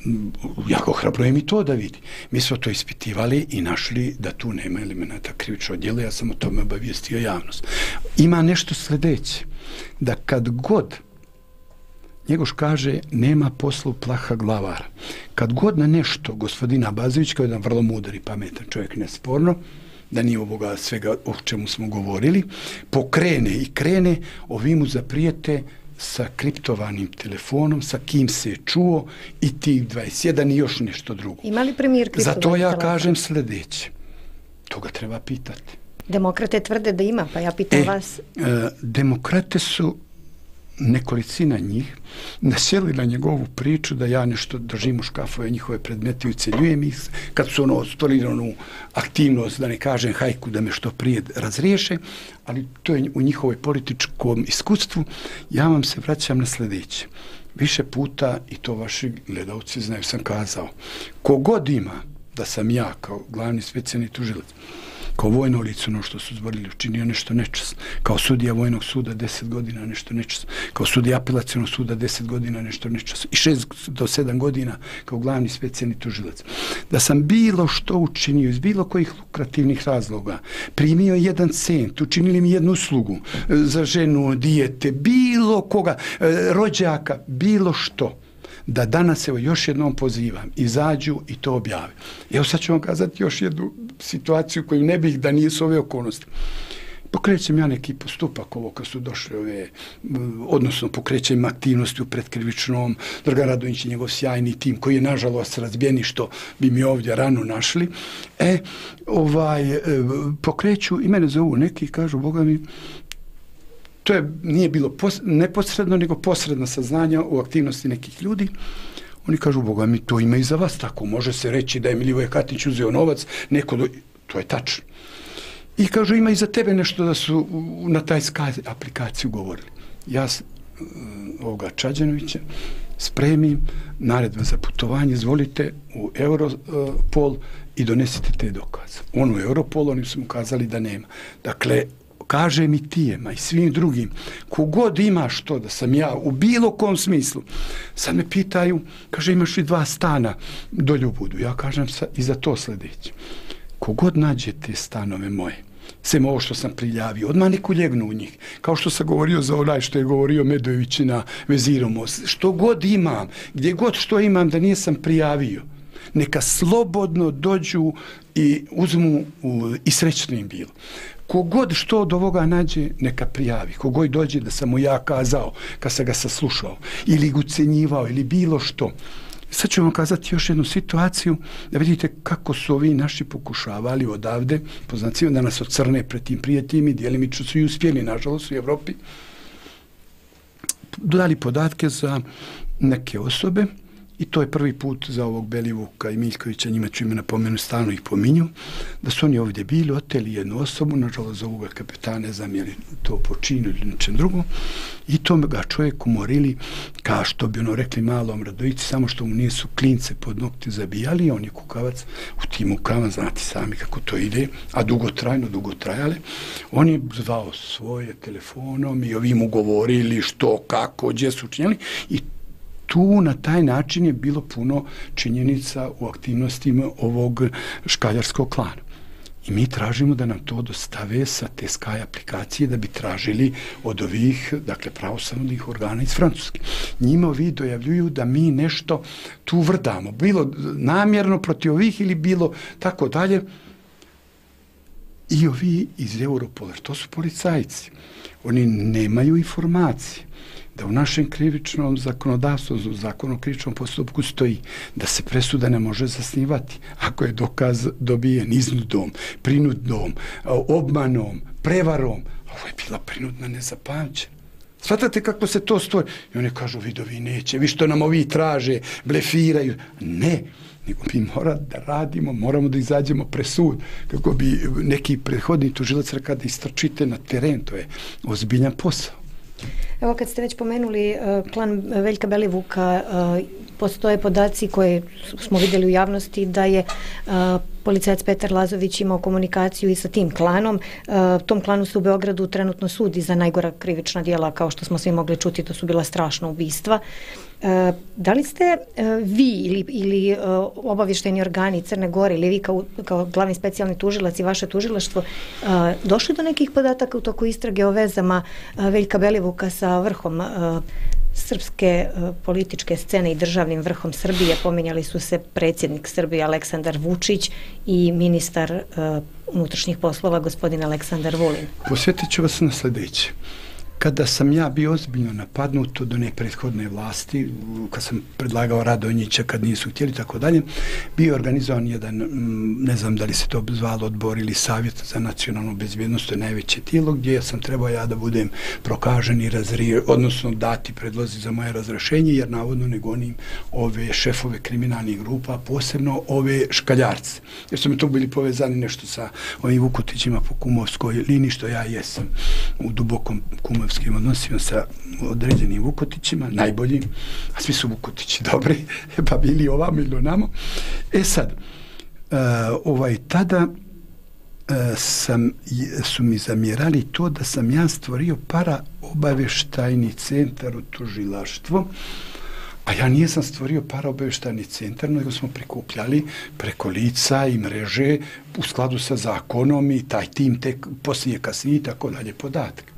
ja ga ohrabrujem i to da vidi. Mi smo to ispitivali i našli da tu nema elemenata krivičnog djela, ja sam o tome obavijestio javnost. Ima nešto sljedeće, da kad god Njegoš kaže, nema poslu plaha glavara. Kad god na nešto gospodina Abazović, kao jedan vrlo mudar i pametan čovjek, nesporno, da nije ovoga svega o čemu smo govorili, pokrene i krene, ovi mu zaprijete sa kriptovanim telefonom, sa kim se je čuo, i tih 21 i još nešto drugo.
Ima li premijer kriptovan
telefon? Zato ja
telefon?
kažem sljedeće. To ga treba pitati.
Demokrate tvrde da ima, pa ja pitam vas.
Demokrate su, nekolicina njih, nasjeli na njegovu priču da ja nešto držim u škafove njihove predmete i ucenjujem ih, kad su ostvarili aktivnost, da ne kažem hajku, da me što prije razriješe, ali to je u njihovoj političkom iskustvu. Ja vam se vraćam na sljedeće. Više puta, i to vaši gledalci znaju, sam kazao, kogod ima da sam ja kao glavni specijalni tužilac kao vojno lice ono što su zborili, učinio nešto nečasno, kao sudija vojnog suda 10 godina nešto nečasno, kao sudija apelacionog suda 10 godina nešto nečasno i 6 do 7 godina kao glavni specijalni tužilac. Da sam bilo što učinio iz bilo kojih lukrativnih razloga, primio 1 cent, učinili mi jednu uslugu za ženu, dijete, bilo koga, rođaka, bilo što, da danas evo još jednom pozivam, izađu i to objave. Evo sad ću vam kazati još jednu situaciju koju ne bih da nisu ove okolnosti. Pokrećem ja neki postupak ovo kad su došli ove, odnosno pokrećem aktivnosti u predkrivičnom, Dragan Radonjić i njegov sjajni tim koji je nažalost razbijeni što bi mi ovdje rano našli. Pokreću i mene zovu neki i kažu, Boga mi, to nije bilo neposredno, nego posredno saznanja u aktivnosti nekih ljudi. Oni kažu, Boga mi, to ima i za vas tako. Može se reći da je Milivoje Katić uzeo novac, to je tačno. I kažu, ima i za tebe nešto da su na taj Sky aplikaciju govorili. Ja ovoga Čađanovića spremim naredba za putovanje, izvolite u Europol i donesite te dokaze. On u Europol, oni su mu kazali da nema. Dakle, kaže mi Tijema i svim drugim, kogod ima što da sam ja u bilo kom smislu, sad me pitaju, kaže, imaš li 2 stana do Ljubudu? Ja kažem i za to sljedeće. Kogod nađe te stanove moje, sem ovo što sam prijavio, odmah neku ljegnu u njih. Kao što sam govorio za onaj što je govorio Medojević na Vezirom. Što god imam, gdje god što imam da nisam prijavio, neka slobodno dođu i uzmu i srećno im bilo. Kogod što od ovoga nađe, neka prijavi. Kogod dođe da sam mu ja kazao, kad sam ga saslušao, ili ga ucenjivao, ili bilo što. Sad ću vam kazati još jednu situaciju, da vidite kako su ovi naši pokušavali odavde, poznacima da nas ocrne pred tim prijateljima, djelimično su i uspjeli, nažalost, u Evropi, dali podatke za neke osobe, i to je prvi put za ovog Belivuka i Miljkovića, njima ću ime napomenu, stalno ih pominju, da su oni ovdje bili, oteli jednu osobu, nažalost zovu ga kapetana, ne znam je li to počinio ili nečem drugom, i to ga čovjek umorili, kao što bi ono rekli malom Radojici, samo što mu nisu klince pod nokti zabijali, on je kukavac u tim mukama, znate sami kako to ide, a dugo trajale, on je zvao svoje telefonom i ovi mu govorili što, kako, gdje su učinjeli, i tu na taj način je bilo puno činjenica u aktivnostima ovog škaljarskog klana. I mi tražimo da nam to dostave sa te Sky aplikacije, da bi tražili od ovih, dakle, pravosudnih organa iz Francuske. Njima ovi dojavljuju da mi nešto tu vrdamo, bilo namjerno protiv ovih ili bilo tako dalje. I ovi iz Europola, to su policajci, oni nemaju informacije da u našem krivičnom zakonodavstvu, u zakonu o krivičnom postupku stoji da se presuda ne može zasnivati ako je dokaz dobijen iznudom, prinudom, obmanom, prevarom. Ovo je bila prinudna nezapamćena. Shvatate kako se to stvori? I oni kažu, vidovi neće, vi što nam ovi traže, blefiraju. Ne, nego mi moramo da radimo, moramo da izađemo presud, kako bi neki prethodni tužilac rekao da istrčite na teren, to je ozbiljan posao.
Evo kad ste već pomenuli klan Veljka Belivuka, postoje podaci koje smo vidjeli u javnosti da je policajac Petar Lazović imao komunikaciju i sa tim klanom. Tom klanu se u Beogradu trenutno sudi za najgora krivična djela, kao što smo svi mogli čuti, to su bila strašna ubistva. Da li ste vi ili obavještajni organi Crne Gore ili vi kao glavni specijalni tužilac i vaše tužilaštvo došli do nekih podataka u toku istrage o vezama Veljka Belivuka sa vrhom srpske političke scene i državnim vrhom Srbije? Pominjali su se predsjednik Srbije Aleksandar Vučić i ministar unutrašnjih poslova gospodin Aleksandar Vulin.
Posjetit ću vas na sljedeće. Kada sam ja bio ozbiljno napadnut od one prethodne vlasti, kad sam predlagao Radonjića, kad nisu htjeli, tako dalje, bio organizovan jedan, ne znam da li se to zvalo odbor ili savjet za nacionalnu bezbjednost, to je najveće tijelo, gdje sam trebao ja da budem prokažen i odnosno dati predlozi za moje razrešenje, jer navodno ne gonim ove šefove kriminalnih grupa, posebno ove škaljarce. Jer su mi to bili povezani nešto sa ovim Vukotićima po kumovskoj liniji, što ja jesam u dubokom kumovskim odnosima sa određenim Vukotićima, najboljim, a svi su Vukotići dobri, pa bili ovamo ili onamo. Sad, tada su mi zamjerali to da sam ja stvorio paraobavještajni centar u tužilaštvu, a ja nisam stvorio paraobavještajni centar, nego smo prikupljali preko lica i mreže u skladu sa zakonom i taj tim tek poslije kasnije i tako dalje podatke.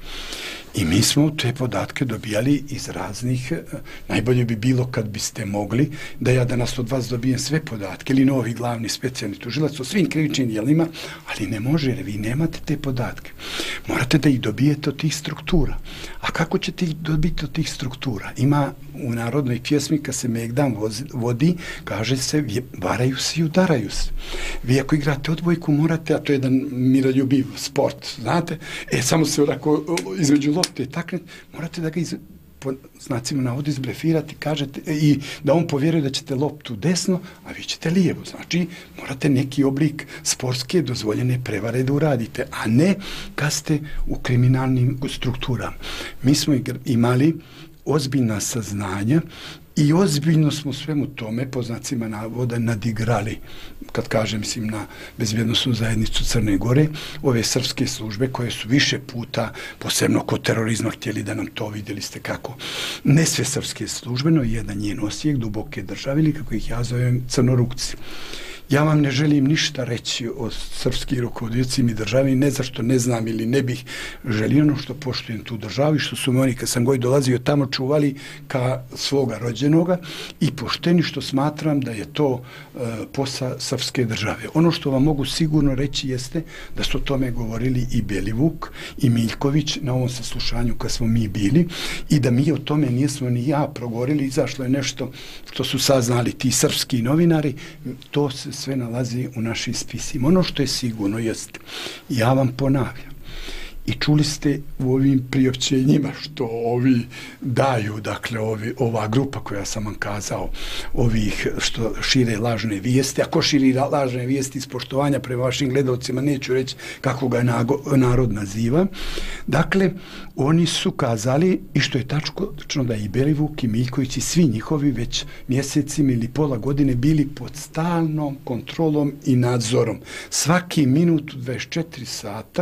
I mi smo te podatke dobijali iz raznih, najbolje bi bilo kad biste mogli da ja danas od vas dobijem sve podatke ili novi glavni specijalni tužilac o svim krivičnim djelima, ali ne može jer vi nemate te podatke. Morate da ih dobijete od tih struktura. A kako ćete ih dobiti od tih struktura? Ima u narodnoj pjesmi kad se Megdan vodi, kaže se varaju se i udaraju se. Vi ako igrate odbojku morate, a to je jedan miroljubiv sport, znate, samo se onako između lopte takne, morate da ga po znacima navodi izblefirati, kažete, i da on povjeruje da ćete loptu desno, a vi ćete lijevo. Znači, morate neki oblik sportske dozvoljene prevare da uradite, a ne kad ste u kriminalnim strukturama. Mi smo imali ozbiljna saznanja i ozbiljno smo svemu tome, po znacima navoda, nadigrali, kad kažem, mislim, na bezbjednosnu zajednicu Crne Gore, ove srpske službe koje su više puta, posebno kod terorizma, htjeli da nam to, vidjeli ste kako, ne sve srpske službe, no jedan njen Osijek, duboke države, ili kako ih ja zovem, crnorukci. Ja vam ne želim ništa reći o srpskim rukovodiocima i državi, ne zašto ne znam ili ne bih želio, ono što poštujem tu državu i što su me oni kad sam god dolazio tamo čuvali ka svoga rođenoga i pošteni, što smatram da je to posao srpske države. Ono što vam mogu sigurno reći jeste da su o tome govorili i Belivuk i Miljković na ovom saslušanju kad smo mi bili i da mi o tome nismo ni ja progovorili, izašlo je nešto što su saznali ti srpski novinari, to se sve nalazi u našim spisima. Ono što je sigurno jeste, ja vam ponavljam, i čuli ste u ovim priopćenjima što ovi daju, dakle ova grupa koja sam vam kazao, ovih što šire lažne vijesti, ako širi lažne vijesti iz poštovanja prema vašim gledalcima, neću reći kako ga narod naziva, dakle, oni su kazali, i što je tačno da i Belivuk i Miljković i svi njihovi već mjesecima ili pola godine bili pod stalnom kontrolom i nadzorom. Svaki minut u 24 sata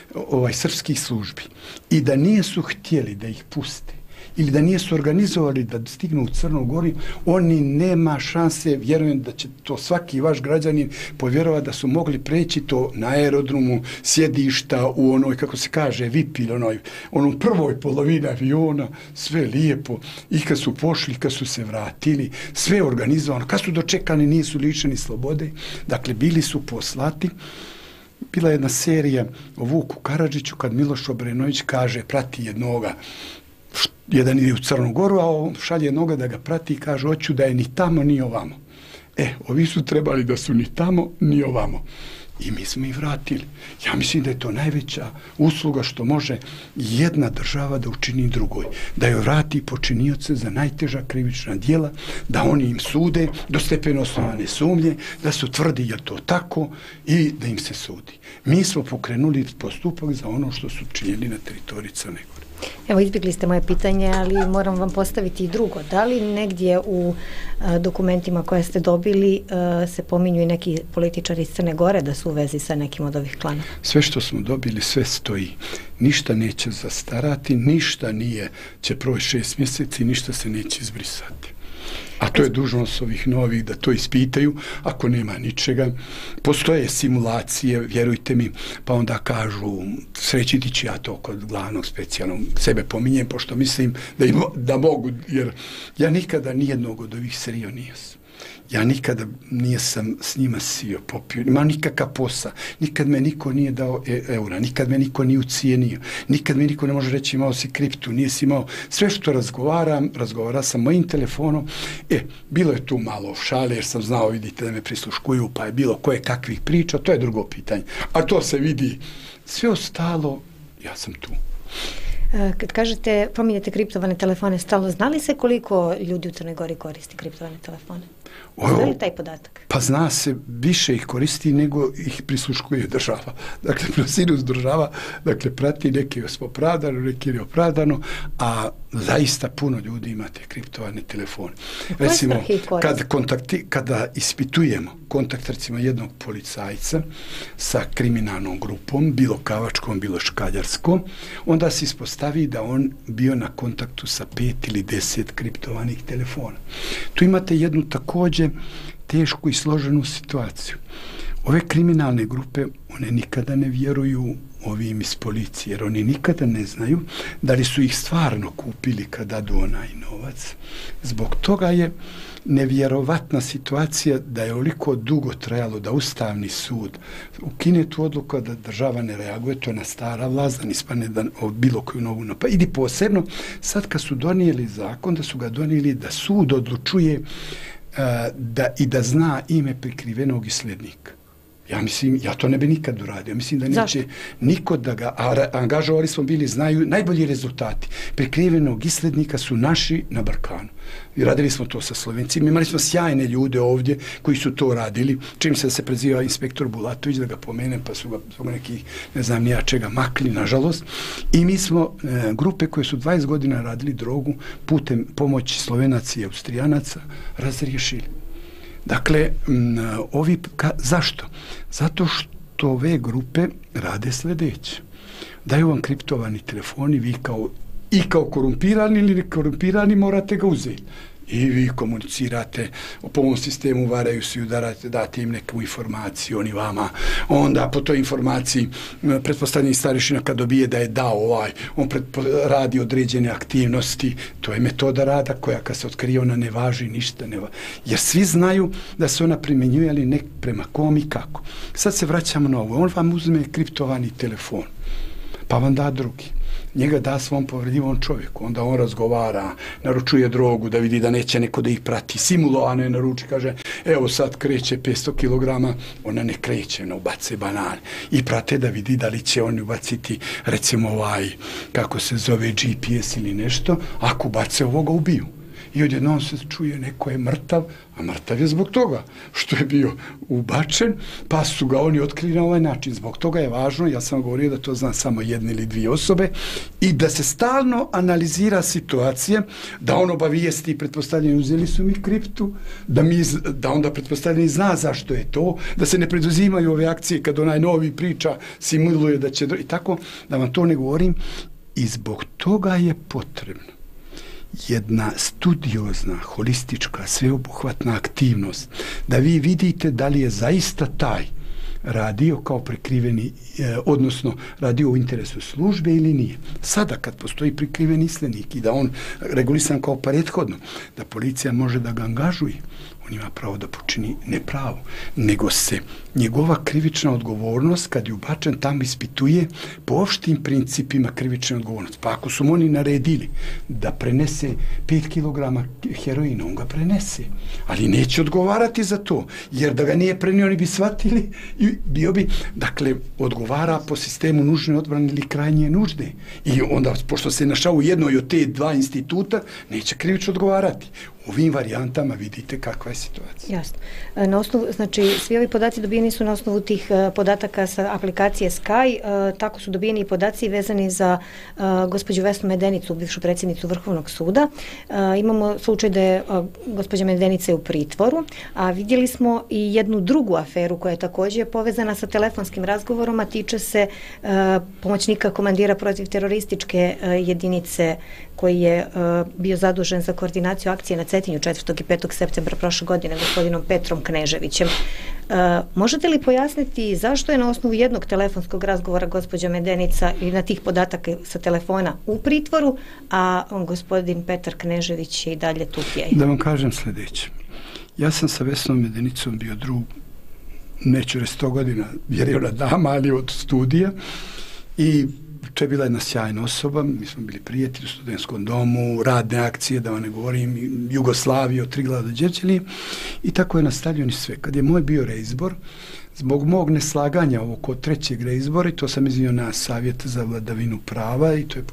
srpskih službi. I da nisu htjeli da ih puste ili da nisu organizovali da stignu u Crnu Goru, oni nema šanse, vjerujem da će to svaki vaš građanin povjerovati da su mogli preći to na aerodromu, sjedišta u onoj, kako se kaže, VIP ili onom prvoj polovini aviona, sve lijepo. I kad su pošli, kad su se vratili, sve organizovano, kad su dočekani, nisu lišeni slobode, dakle, bili su poslati. Bila je jedna serija o Vuku Karadžiću kad Miloš Obrenović kaže, prati jednoga, jedan ide u Crnu Goru, a on šalje jednoga da ga prati i kaže, hoću da je ni tamo ni ovamo. Ovi su trebali da su ni tamo ni ovamo. I mi smo ih vratili. Ja mislim da je to najveća usluga što može jedna država da učini drugoj. Da joj vrati počinioce za najteža krivična djela, da oni im sude do stepena osnovane sumnje, da su tvrdi je to tako i da im se sudi. Mi smo pokrenuli postupak za ono što su činjeli na teritoriji Crne Gore.
Evo, izbjegli ste moje pitanje, ali moram vam postaviti i drugo. Da li negdje u dokumentima koje ste dobili se pominju i neki političari iz Crne Gore da su u vezi sa nekim od ovih klana?
Sve što smo dobili, sve stoji. Ništa neće zastarati, ništa će proći 6 mjeseci, ništa se neće izbrisati. A to je dužnost ovih novih da to ispitaju, ako nema ničega. Postoje simulacije, vjerujte mi, pa onda kažu, srećiti ću ja to kod glavnog specijalnog, sebe pominjem, pošto mislim da mogu, jer ja nikada nijednog od ovih srio nisam. Ja nikada nisam s njima sio, popio, ima nikakav posao, nikad me niko nije dao eura, nikad me niko nije ucijenio, nikad mi niko ne može reći imao si kriptu, nisi imao, sve što razgovara sam mojim telefonom, bilo je tu malo šale jer sam znao, vidite da me prisluškuju, pa je bilo koje kakvih priča, to je drugo pitanje, a to se vidi, sve ostalo, ja sam tu.
Kad kažete, pominjete kriptovane telefone stalno, znali se koliko ljudi u Crnoj Gori koristi kriptovane telefone? Zna li taj podatak?
Pa zna se, više ih koristi nego ih prisluškuje država. Dakle, Prosinus država, dakle, prati neke opravdano, neke neopravdano, a zaista puno ljudi ima te kriptovane telefone. Recimo, kada ispitujemo kontakt recimo jednog policajca sa kriminalnom grupom, bilo kavačkom, bilo škaljarskom, onda se ispostavi da on bio na kontaktu sa 5 ili 10 kriptovanih telefona. Tu imate jednu također tešku i složenu situaciju. Ove kriminalne grupe, one nikada ne vjeruju ovim iz policije, jer oni nikada ne znaju da li su ih stvarno kupili kada dadu onaj novac. Zbog toga je nevjerovatna situacija da je oliko dugo trajalo da Ustavni sud ukine tu odluku, da država ne reaguje, to je na stara vlast, da nispane da bilo koju novu napad. Ili posebno, sad kad su donijeli zakon, da su ga donijeli da sud odlučuje da zna ime prikrivenog slednika. Ja mislim, ja to ne bi nikad uradio. Ja mislim da neće niko da ga, angažovali smo bili, znaju najbolji rezultati. Prikrivenog islednika su naši na Balkanu. I radili smo to sa Slovencima. Imali smo sjajne ljude ovdje koji su to radili. Čim se preziva inspektor Bulatović, da ga pomenem, pa su ga zbog nekih, ne znam nija čega, makli, nažalost. I mi smo grupe koje su 20 godina radili drogu putem pomoći Slovenaca i Austrijanaca razriješili. Dakle, zašto? Zato što ove grupe rade sljedeće. Daju vam kriptovani telefoni, vi kao korumpirani ili nekorumpirani morate ga uzeti. I vi komunicirate po ovom sistemu, varaju se i udarate, date im neku informaciju, oni vama, onda po toj informaciji pretpostavljeni starešina kad dobije da je dao on radi određene aktivnosti, to je metoda rada koja kad se otkrije ona ne važi ništa, ne važi. Jer svi znaju da se ona primjenjuje, ali ne prema kom i kako. Sad se vraćamo na ovo, on vam uzme kriptovani telefon, pa vam da drugi. Njega da svom povredljivom čovjeku, onda on razgovara, naručuje drogu da vidi da neće neko da ih prati, simulovano naruči, kaže, evo sad kreće 500 kg, ona ne kreće, ona ubace banane i prate da vidi da li će oni ubaciti, recimo kako se zove, GPS ili nešto, ako ubace ovoga ubiju. I odjednom se čuje neko je mrtav, a mrtav je zbog toga što je bio ubačen, pa su ga oni otkrili na ovaj način. Zbog toga je važno, ja sam govorio da to zna samo jedna ili dvije osobe, i da se stalno analizira situacija, da on obavijesti pretpostavljeni uzeli su mi kriptu, da onda pretpostavljeni zna zašto je to, da se ne preduzimaju ove akcije kad onaj novi priča, simuluje da će, i tako, da vam to ne govorim. I zbog toga je potrebno jedna studiozna, holistička, sveobuhvatna aktivnost, da vi vidite da li je zaista taj radio kao prikriveni, odnosno radio u interesu službe ili nije. Sada kad postoji prikriveni islednik i da on regulisan kao prethodno, da policija može da ga angažuje, on ima pravo da počini ne pravo, nego se njegova krivična odgovornost, kad je ubačen, tamo ispituje po opštim principima krivične odgovornosti. Pa ako su mu oni naredili da prenese 5 kg heroina, on ga prenese, ali neće odgovarati za to, jer da ga nije prenio, oni bi shvatili i bio bi, dakle, odgovara po sistemu nužne odbrane ili krajnje nužde. I onda, pošto se našao u jednoj od te dva instituta, neće krivično odgovarati. U ovim varijantama vidite kakva je situacija.
Jasno. Na osnovu, znači, svi ovi podaci dobijeni su na osnovu tih podataka sa aplikacije Sky, tako su dobijeni i podaci vezani za gospođu Vesnu Medenicu, bivšu predsjednicu Vrhovnog suda. Imamo slučaj da je gospođa Medenica u pritvoru, a vidjeli smo i jednu drugu aferu koja je također povezana sa telefonskim razgovorom, a tiče se pomoćnika komandira protiv terorističke jedinice koji je bio zadužen za koordinaciju akcije na Cetinju 4. i 5. septembra prošle godine, gospodinom Petrom Kneževićem. Možete li pojasniti zašto je na osnovu jednog telefonskog razgovora gospođa Medenica i na tih podataka sa telefona u pritvoru, a gospodin Petar Knežević je i dalje tu pjeje?
Da vam kažem sljedeće. Ja sam sa Vesnom Medenicom bio drug, neću reći 100 godina, jer je ona dama, ali od studija, i to je bila jedna sjajna osoba, mi smo bili prijatelji u studentskom domu, radne akcije, da vam ne govorim, Jugoslavije, od Triglava do Đerđelije, i tako je nastavljeno sve. Kad je moj bio reizbor, zbog mog neslaganja oko trećeg reizbora, i to sam iznio na Savjet za vladavinu prava, i to je,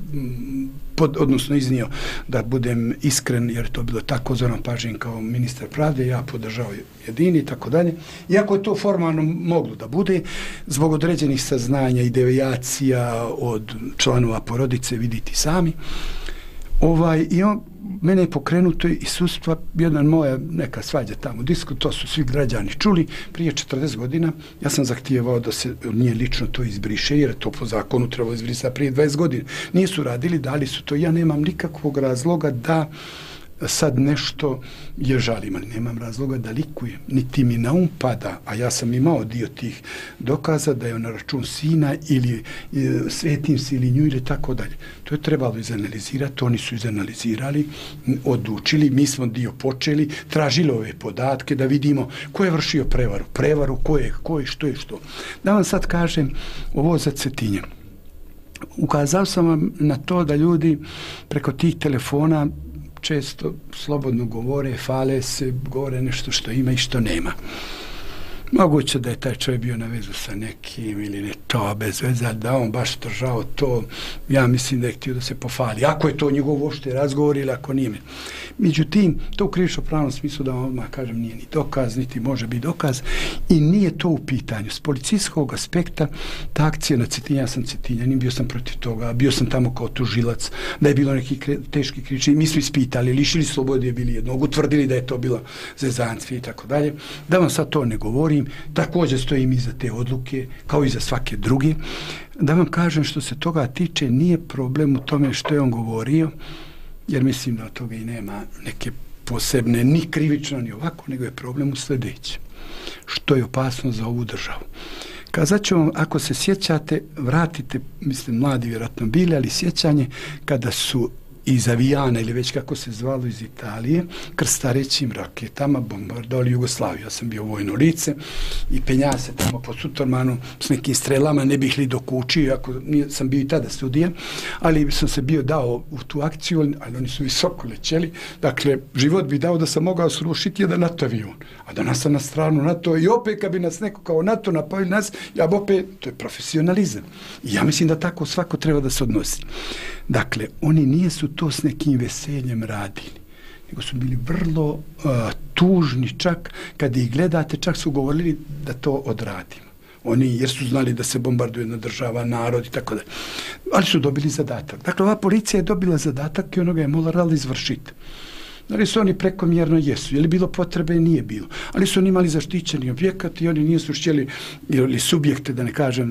odnosno iznio, da budem iskren, jer to bilo tako, Zoran Pažin kao ministar pravde, ja podržao jedini i tako dalje. Iako je to formalno moglo da bude, zbog određenih saznanja i devijacija od članova porodice, vidite sami. I mene je pokrenuto iz sudstva, jedna moja neka svađa tamo, disku, to su svi građani čuli, prije 40 godina ja sam zahtijevao da se nije lično to izbriše, jer to po zakonu trebalo izbrisati prije 20 godina. Nisu radili, dali su to, ja nemam nikakvog razloga da sad nešto je žalim, ali nemam razloga da likujem, niti mi na um pada, a ja sam imao dio tih dokaza da je na račun sina ili svetim se ili nju ili tako dalje. To je trebalo izanalizirati, oni su izanalizirali, odlučili, mi smo dio počeli, tražili ove podatke da vidimo ko je vršio prevaru, ko je, što je što. Da vam sad kažem ovo za Cetinje. Ukazao sam vam na to da ljudi preko tih telefona često slobodno govore, fale se, govore nešto što ima i što nema. Moguće da je taj čovjek bio na vezu sa nekim ili ne to, bez veze, da on baš držao to, ja mislim da je htio da se pofali. Ako je to njegov ošte razgovor ili ako nije. Međutim, to u krivično-pravnom smislu, da vam odmah kažem, nije ni dokaz, niti može biti dokaz i nije to u pitanju. S policijskog aspekta, ta akcija na Cetinja, ja sam Cetinjanin, bio sam protiv toga, bio sam tamo kao tužilac, da je bilo neki teški krivični, mi smo ispitali, lišili slobode, bili jednog, utvrdili da je to bilo zezanstvo i tako dalje. Da vam sad to ne govorim, također stojim iza te odluke, kao i za svake druge. Da vam kažem, što se toga tiče, nije problem u tome što je on govorio, jer mislim da od toga i nema neke posebne, ni krivično, ni ovako, nego je problem u sljedećem. Što je opasno za ovu državu. Kazat ću vam, ako se sjećate, vratite, mislim, mladi vjerojatno bili, ali sjećanje kada su iz avijana ili već kako se zvalo iz Italije, krstarećim raketama bombardovali Jugoslaviju. Ja sam bio vojno lice i penja se tamo po Sutormanu s nekim strelama, ne bih li dok učio, ako sam bio i tada studija, ali sam se bio dao u tu akciju, ali oni su visoko lećeli. Dakle, život bi dao da sam mogao srušiti jedan NATO avion, a da nas sam na stranu NATO i opet kad bi nas neko kao NATO napali nas, ja bi opet, to je profesionalizam. I ja mislim da tako svako treba da se odnosi. Dakle, oni nisu to s nekim veseljem radili, nego su bili vrlo tužni čak, kad ih gledate, čak su govorili da to odradimo. Oni, jer su znali da se bombarduje jedna država, narod i tako dalje. Ali su dobili zadatak. Dakle, ova policija je dobila zadatak i onoga je morala izvršiti. Da li su oni prekomjerno? Jesu. Je li bilo potrebe? Nije bilo. Ali su oni imali zaštićeni objekat i oni nisu htjeli, ili subjekte, da ne kažem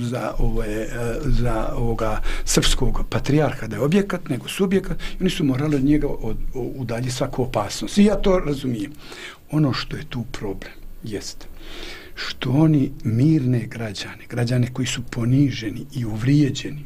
za ovoga srpskog patrijarha da je objekat, nego subjekat, i oni su morali od njega udaljiti svaku opasnost. I ja to razumijem. Ono što je tu problem jeste što oni mirne građane koji su poniženi i uvrijeđeni,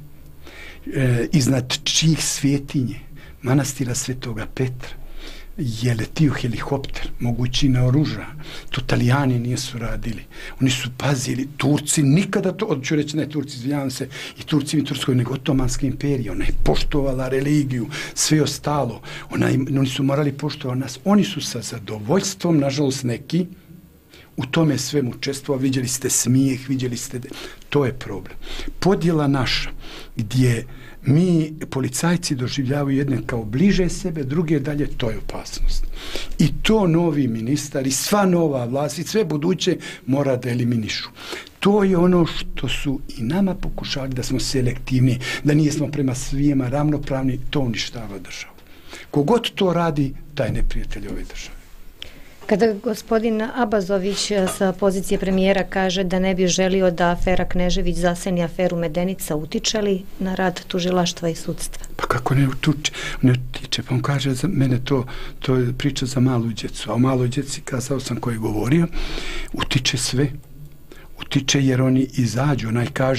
iznad čijih svetinje, manastira Svetoga Petra, je letio helikopter, mogući naoružan. To Italijani nisu radili. Oni su pazili, Turci nikada to, odću reći ne Turci, izvinjavam se, i Turci i Turskoj, nego Otomanska imperija. Ona je poštovala religiju, sve ostalo. Oni su morali poštovati nas. Oni su sa zadovoljstvom, nažalost neki, u tome svemu učestvovali, vidjeli ste smijeh, vidjeli ste, to je problem. Podjela naša, gdje mi policajci doživljavaju jedne kao bliže sebe, druge dalje, to je opasnost. I to novi ministar i sva nova vlast i sve buduće mora da eliminišu. To je ono što su i nama pokušali, da smo selektivni, da nijesmo prema svijema ravnopravni, to uništava državu. Kogod to radi, taj neprijatelj ove države.
Kada gospodin Abazović sa pozicije premijera kaže da ne bi želio da afera Knežević zaseni aferu Medenica, utiče li na rad tužilaštva i sudstva?
Pa kako ne utiče? Pa on kaže, za mene to je priča za malu djecu. A o maloj djeci, kazao sam ko je govorio, utiče sve. Utiče jer oni izađu.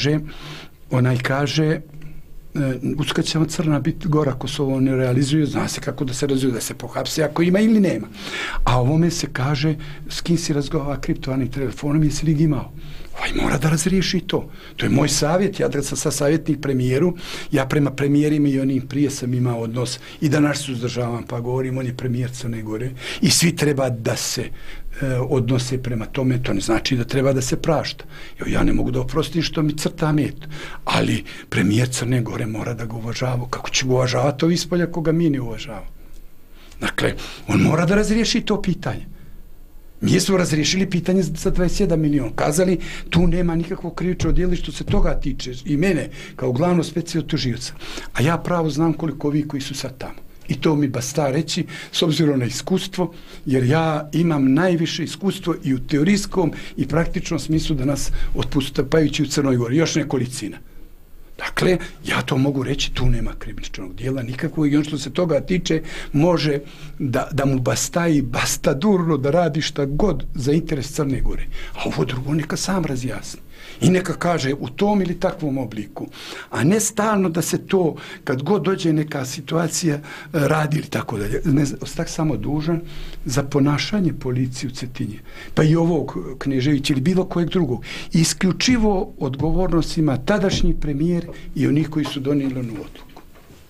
Onaj kaže uskad će vam crna biti gora ako se ovo ne realizuje, zna se kako da se razvije, da se pohapse ako ima ili nema. A ovome se kaže s kim si razgovara kriptovanim telefonom, jesi li ga imao? Mora da razriješi to. To je moj savjet. Ja da sam sa savjetnik premijeru, ja prema premijerima i onim prije sam imao odnos i da naš suzdržavam, pa govorim, on je premijer Crne Gore i svi treba da se odnose prema tome, to ne znači da treba da se prašta. Ja ne mogu da oprostim što mi crta met, ali premijer Crne Gore mora da ga uvažava. Kako će ga uvažavati ovi ispolja koga mi ne uvažava? Dakle, on mora da razriješi to pitanje. Mi smo razriješili pitanje za 27 miliona. Kazali, tu nema nikakvog krivičnog djela što se toga tiče i mene kao glavno specijalnog tužioca. A ja pravo znam koliko ovi koji su sad tamo. I to mi basta reći s obzirom na iskustvo, jer ja imam najviše iskustvo i u teorijskom i praktičnom smislu da nas otpustapajući u Crnoj Gori, još nekolicina. Dakle, ja to mogu reći, tu nema krivičnog dijela nikakvog i on što se toga tiče može da mu basta i basta durno da radi šta god za interes Crne Gore. A ovo drugo neka sam razjasni. I neka kaže u tom ili takvom obliku. A ne stalno da se to, kad god dođe neka situacija, radi ili tako dalje. Ostak samo dužan za ponašanje policije u Cetinje. Pa i ovog Kneževića ili bilo kojeg drugog. Isključivo odgovornost ima tadašnji premijer i onih koji su donijeli onu odluku.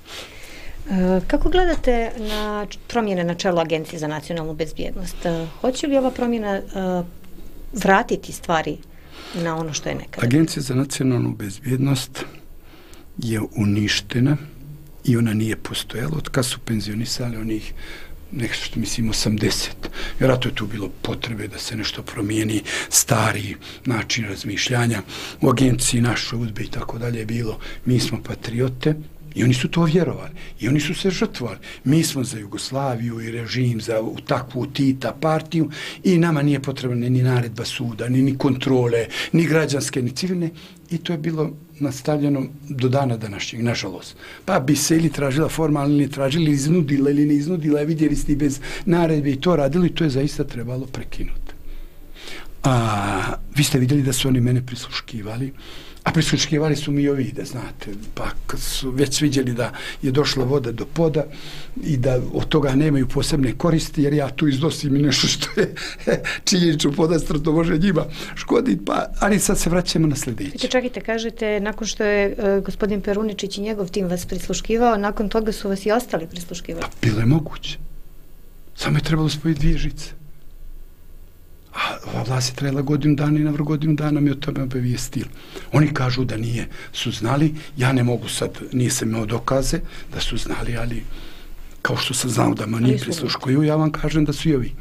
Kako gledate na promjene na čelu Agencije za nacionalnu bezbjednost? Hoće li ova promjena vratiti stvari na ono što je nekada?
Agencija za nacionalnu bezbjednost je uništena i ona nije postojala od kad su penzionisali onih nešto mislim 80. Vjerojatno je tu bilo potrebe da se nešto promijeni, stari način razmišljanja. U agenciji našoj UDBE i tako dalje je bilo, mi smo patriote, i oni su to vjerovali. I oni su se žrtvovali. Mi smo za Jugoslaviju i režim, za takvu Tita partiju i nama nije potrebna ni naredba suda, ni kontrole, ni građanske, ni civilne. I to je bilo nastavljeno do dana današnjeg, nažalost. Pa bi se ili tražila formalno, ili tražila, iznudila ili ne iznudila, vidjeli ste i bez naredbe i to radili, i to je zaista trebalo prekinuti. A vi ste vidjeli da su oni mene prisluškivali, a prisluškivali su mi i ovi, da znate, pa kad su već vidjeli da je došla voda do poda i da od toga nemaju posebne koristi, jer ja tu iznosim i nešto što je činjenično podastrto može njima škoditi, pa, ali sad se vraćamo na sljedeće.
Čekajte, kažete, nakon što je gospodin Peruničić i njegov tim vas prisluškivao, nakon toga su vas i ostali prisluškivali?
Pa bilo je moguće. Samo je trebalo spojiti dvije žice. A ova vlast je trajala godinu dana i navrh godinu dana mi o tome obavijestili. Oni kažu da nije, su znali, ja ne mogu sad, nisam imao dokaze da su znali, ali kao što sam znao da me nije prisluškuju, ja vam kažem da su i ovi.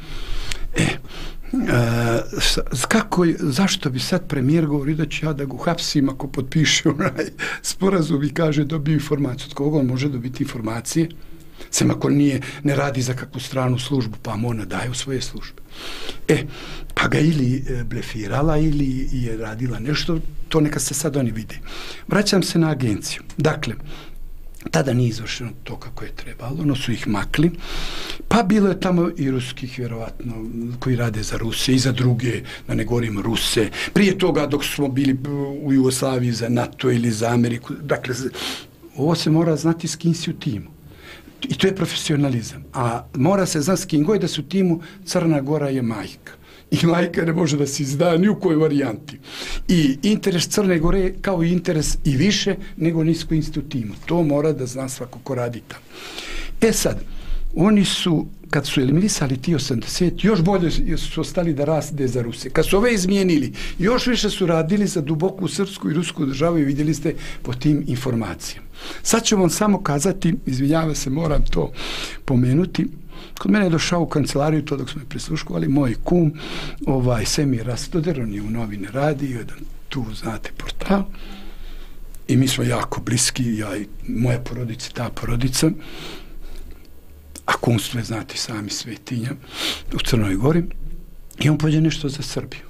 Zašto bi sad premijer govori da ću ja da ga uhapsim ako potpiše onaj sporazum i kaže dobiju informaciju. Od koga on može dobiti informacije? Sem ako ne radi za kakvu stranu službu, pa mu ona daje u svoje službe. Pa ga ili blefirala ili je radila nešto, to neka se sad oni vide. Vraćam se na agenciju. Dakle, tada nije izvršeno to kako je trebalo, ono su ih makli, pa bilo je tamo i ruskih, vjerovatno, koji rade za Ruse i za druge, da ne govorim Ruse. Prije toga dok smo bili u Jugoslaviji za NATO ili za Ameriku, dakle, ovo se mora znati s kim si u timu. I to je profesionalizam. A mora se znati s kim god da su u timu, Crna Gora je majka. I majka ne može da se izda ni u kojoj varijanti. I interes Crne Gore kao i interes i više nego nisko u timu. To mora da zna svako ko radi tamo. Sad, oni su, kad su eliminisali ti 80, još bolje su ostali da rade za Ruse. Kad su ove izmijenili, još više su radili za duboku srpsku i rusku državu i vidjeli ste po tim informacijama. Sad ću vam samo kazati, izvinjavam se, moram to pomenuti. Kod mene je došao u kancelariju, to dok smo je prisluškovali, moj kum, Semir Rastoder, on je u Novine radio, jedan tu, znate, portal. I mi smo jako bliski, ja i moja porodica, ta porodica. A kumstvo je, znate, sami Svetinja u Crnoj Gori. I on pođe nešto za Srbiju.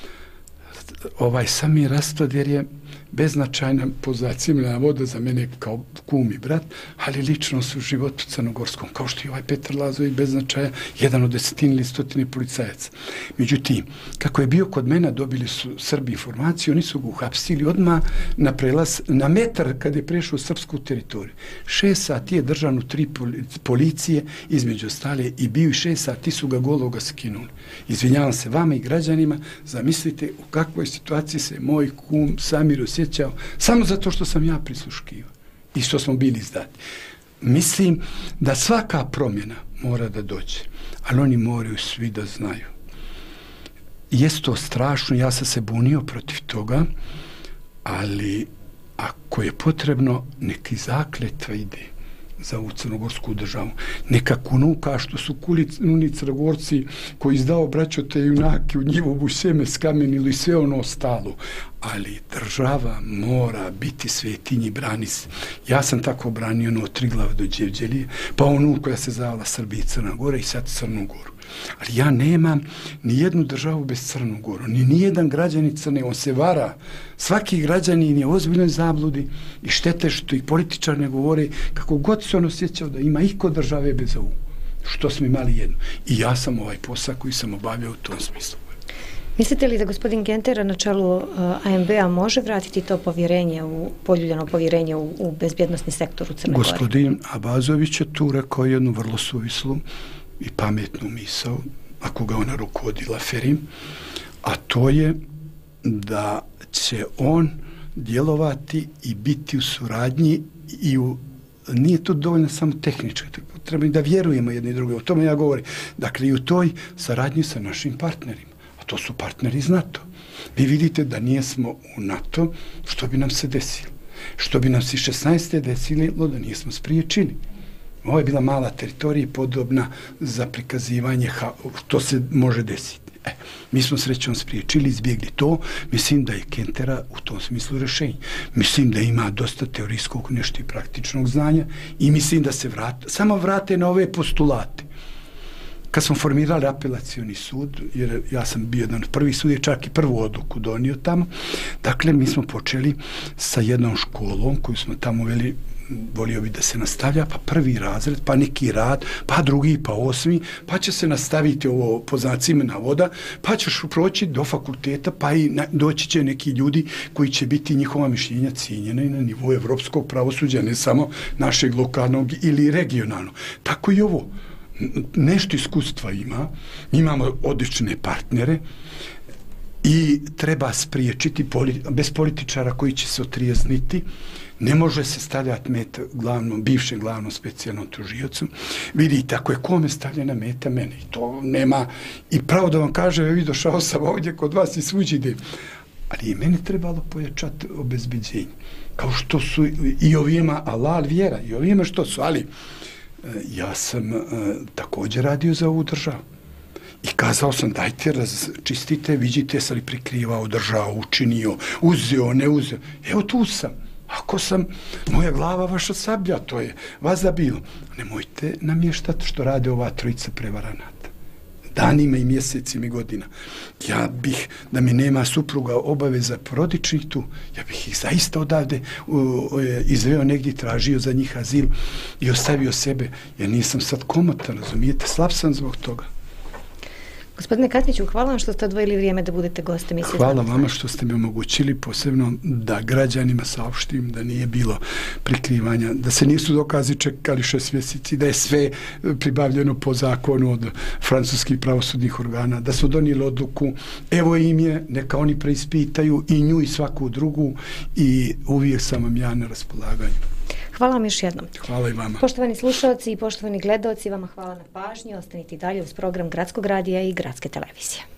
Samir Rastoder je beznačajna pozacimljena voda za mene kao kum i brat, ali ličnost u životu crnogorskom, kao što je ovaj Petar Lazović beznačajan, jedan od 10 ili 100 policajaca. Međutim, kako je bio kod mene, dobili su Srbi informaciju, oni su ga uhapsili odmah na prelaz, na metar kad je prešao srpsku teritoriju. 6 sati je držan u 3 policije, između ostale i bio i 6 sati su ga gologa skinuli. Izvinjavam se vama i građanima, zamislite u kakvoj situaciji se moj kum Samir osjećao, samo zato što sam ja prisluškivao i što smo bili izdati. Mislim da svaka promjena mora da dođe, ali oni moraju svi da znaju. Jest to strašno, ja sam se bunio protiv toga, ali ako je potrebno, neki zakletva ide za ovu crnogorsku državu. Neka kunuka što su kulini Crnogorci koji izdao braćo te junake u njivovu sjeme skamenili sve ono ostalo. ali država mora biti svetinji, brani se. Ja sam tako branio ono od Triglava do Đevđelije, pa onu koja se zvala Srbija i Crna Gora i sad Crnu Goru. Ali ja nemam ni jednu državu bez Crnu Goru, ni jedan građanin Crne, on se vara. Svaki građanin je u ozbiljnoj zabludi i štete što i političar ne govore kako god se on osjećao da ima iko države bez ovu, što smo imali jednu. I ja sam ovaj posao koji sam obavljao u tom smislu.
Mislite li da gospodin Gentera na čelu AMB-a može vratiti to povjerenje, poljuljano povjerenje u bezbjednosni sektor u Crnoj Gori?
Gospodin Abazović je tu rekao jednu vrlo suvislu i pametnu misao, ako ga ona rukovodila Ferim, a to je da će on djelovati i biti u suradnji i nije to dovoljno samo tehnički, treba i da vjerujemo jedni drugi, o tome ja govorim. Dakle, i u toj saradnji sa našim partnerima, a to su partneri iz NATO. Vi vidite da nijesmo u NATO, što bi nam se desilo? Što bi nam se 16. desilo da nismo spriječili? Ovo je bila mala teritorija podobna za prikazivanje što se može desiti. Mi smo srećom spriječili, izbjegli to. Mislim da je Kentera u tom smislu rješenje. Mislim da ima dosta teorijskog nešto i praktičnog znanja i mislim da se samo vrate na ove postulate. Kad smo formirali apelacioni sud, jer ja sam bio jedan od prvih sudija, čak i prvu odluku donio tamo, dakle mi smo počeli sa jednom školom koju smo tamo uveli, volio bi da se nastavlja, pa prvi razred, pa neki rad, pa drugi, pa 8, pa će se nastaviti ovo po znacima navoda, pa ćeš proći do fakulteta, pa i doći će neki ljudi koji će biti njihova mišljenja cijenjena i na nivou evropskog pravosuđa, ne samo našeg lokalnog ili regionalnog. Tako i ovo. Nešto iskustva imamo odlične partnere i treba spriječiti bez političara koji će se otrijezniti. Ne može se stavljati meta bivšem glavnom specijalnom tužiocu. Vidite, ako je kome stavljena meta, mene. I to nema. I pravo da vam kažem, vi došao sam ovdje kod vas i svuđi ide. Ali i meni trebalo pojačati obezbeđenje. Kao što su i ovima halal vjera, i ovima što su, ali ja sam također radio za ovu državu. I kazao sam, dajte, čistite, vidite se li prikrivao državu, učinio, uzeo, ne uzeo. Evo tu sam. Ako sam, moja glava, vaša sablja, to je vas zabilo. Nemojte namještati što rade ova trojica prevaranata. Danima i mjesecima i godina. Ja bih, da mi nema supruga obaveza porodičnih tu, ja bih ih zaista odavde izveo negdje, tražio za njih azil i ostavio sebe, jer nisam sad komotan, razumijete, slab sam zbog toga.
Gospodine Katniću, hvala vam što ste odvojili vrijeme da budete gost emisije.
Hvala vama što ste mi omogućili, posebno da građanima saopštim da nije bilo prikrivanja, da se nisu dokazi čekali 6 mjeseci, da je sve pribavljeno po zakonu od francuskih pravosudnih organa, da su donijeli odluku, evo im je, neka oni preispitaju i nju i svaku drugu i uvijek sam vam ja na raspolaganju.
Hvala vam još jednom.
Hvala i vama.
Poštovani slušalci i poštovani gledaoci, vama hvala na pažnji. Ostanite i dalje uz program Gradskog radija i Gradske televizije.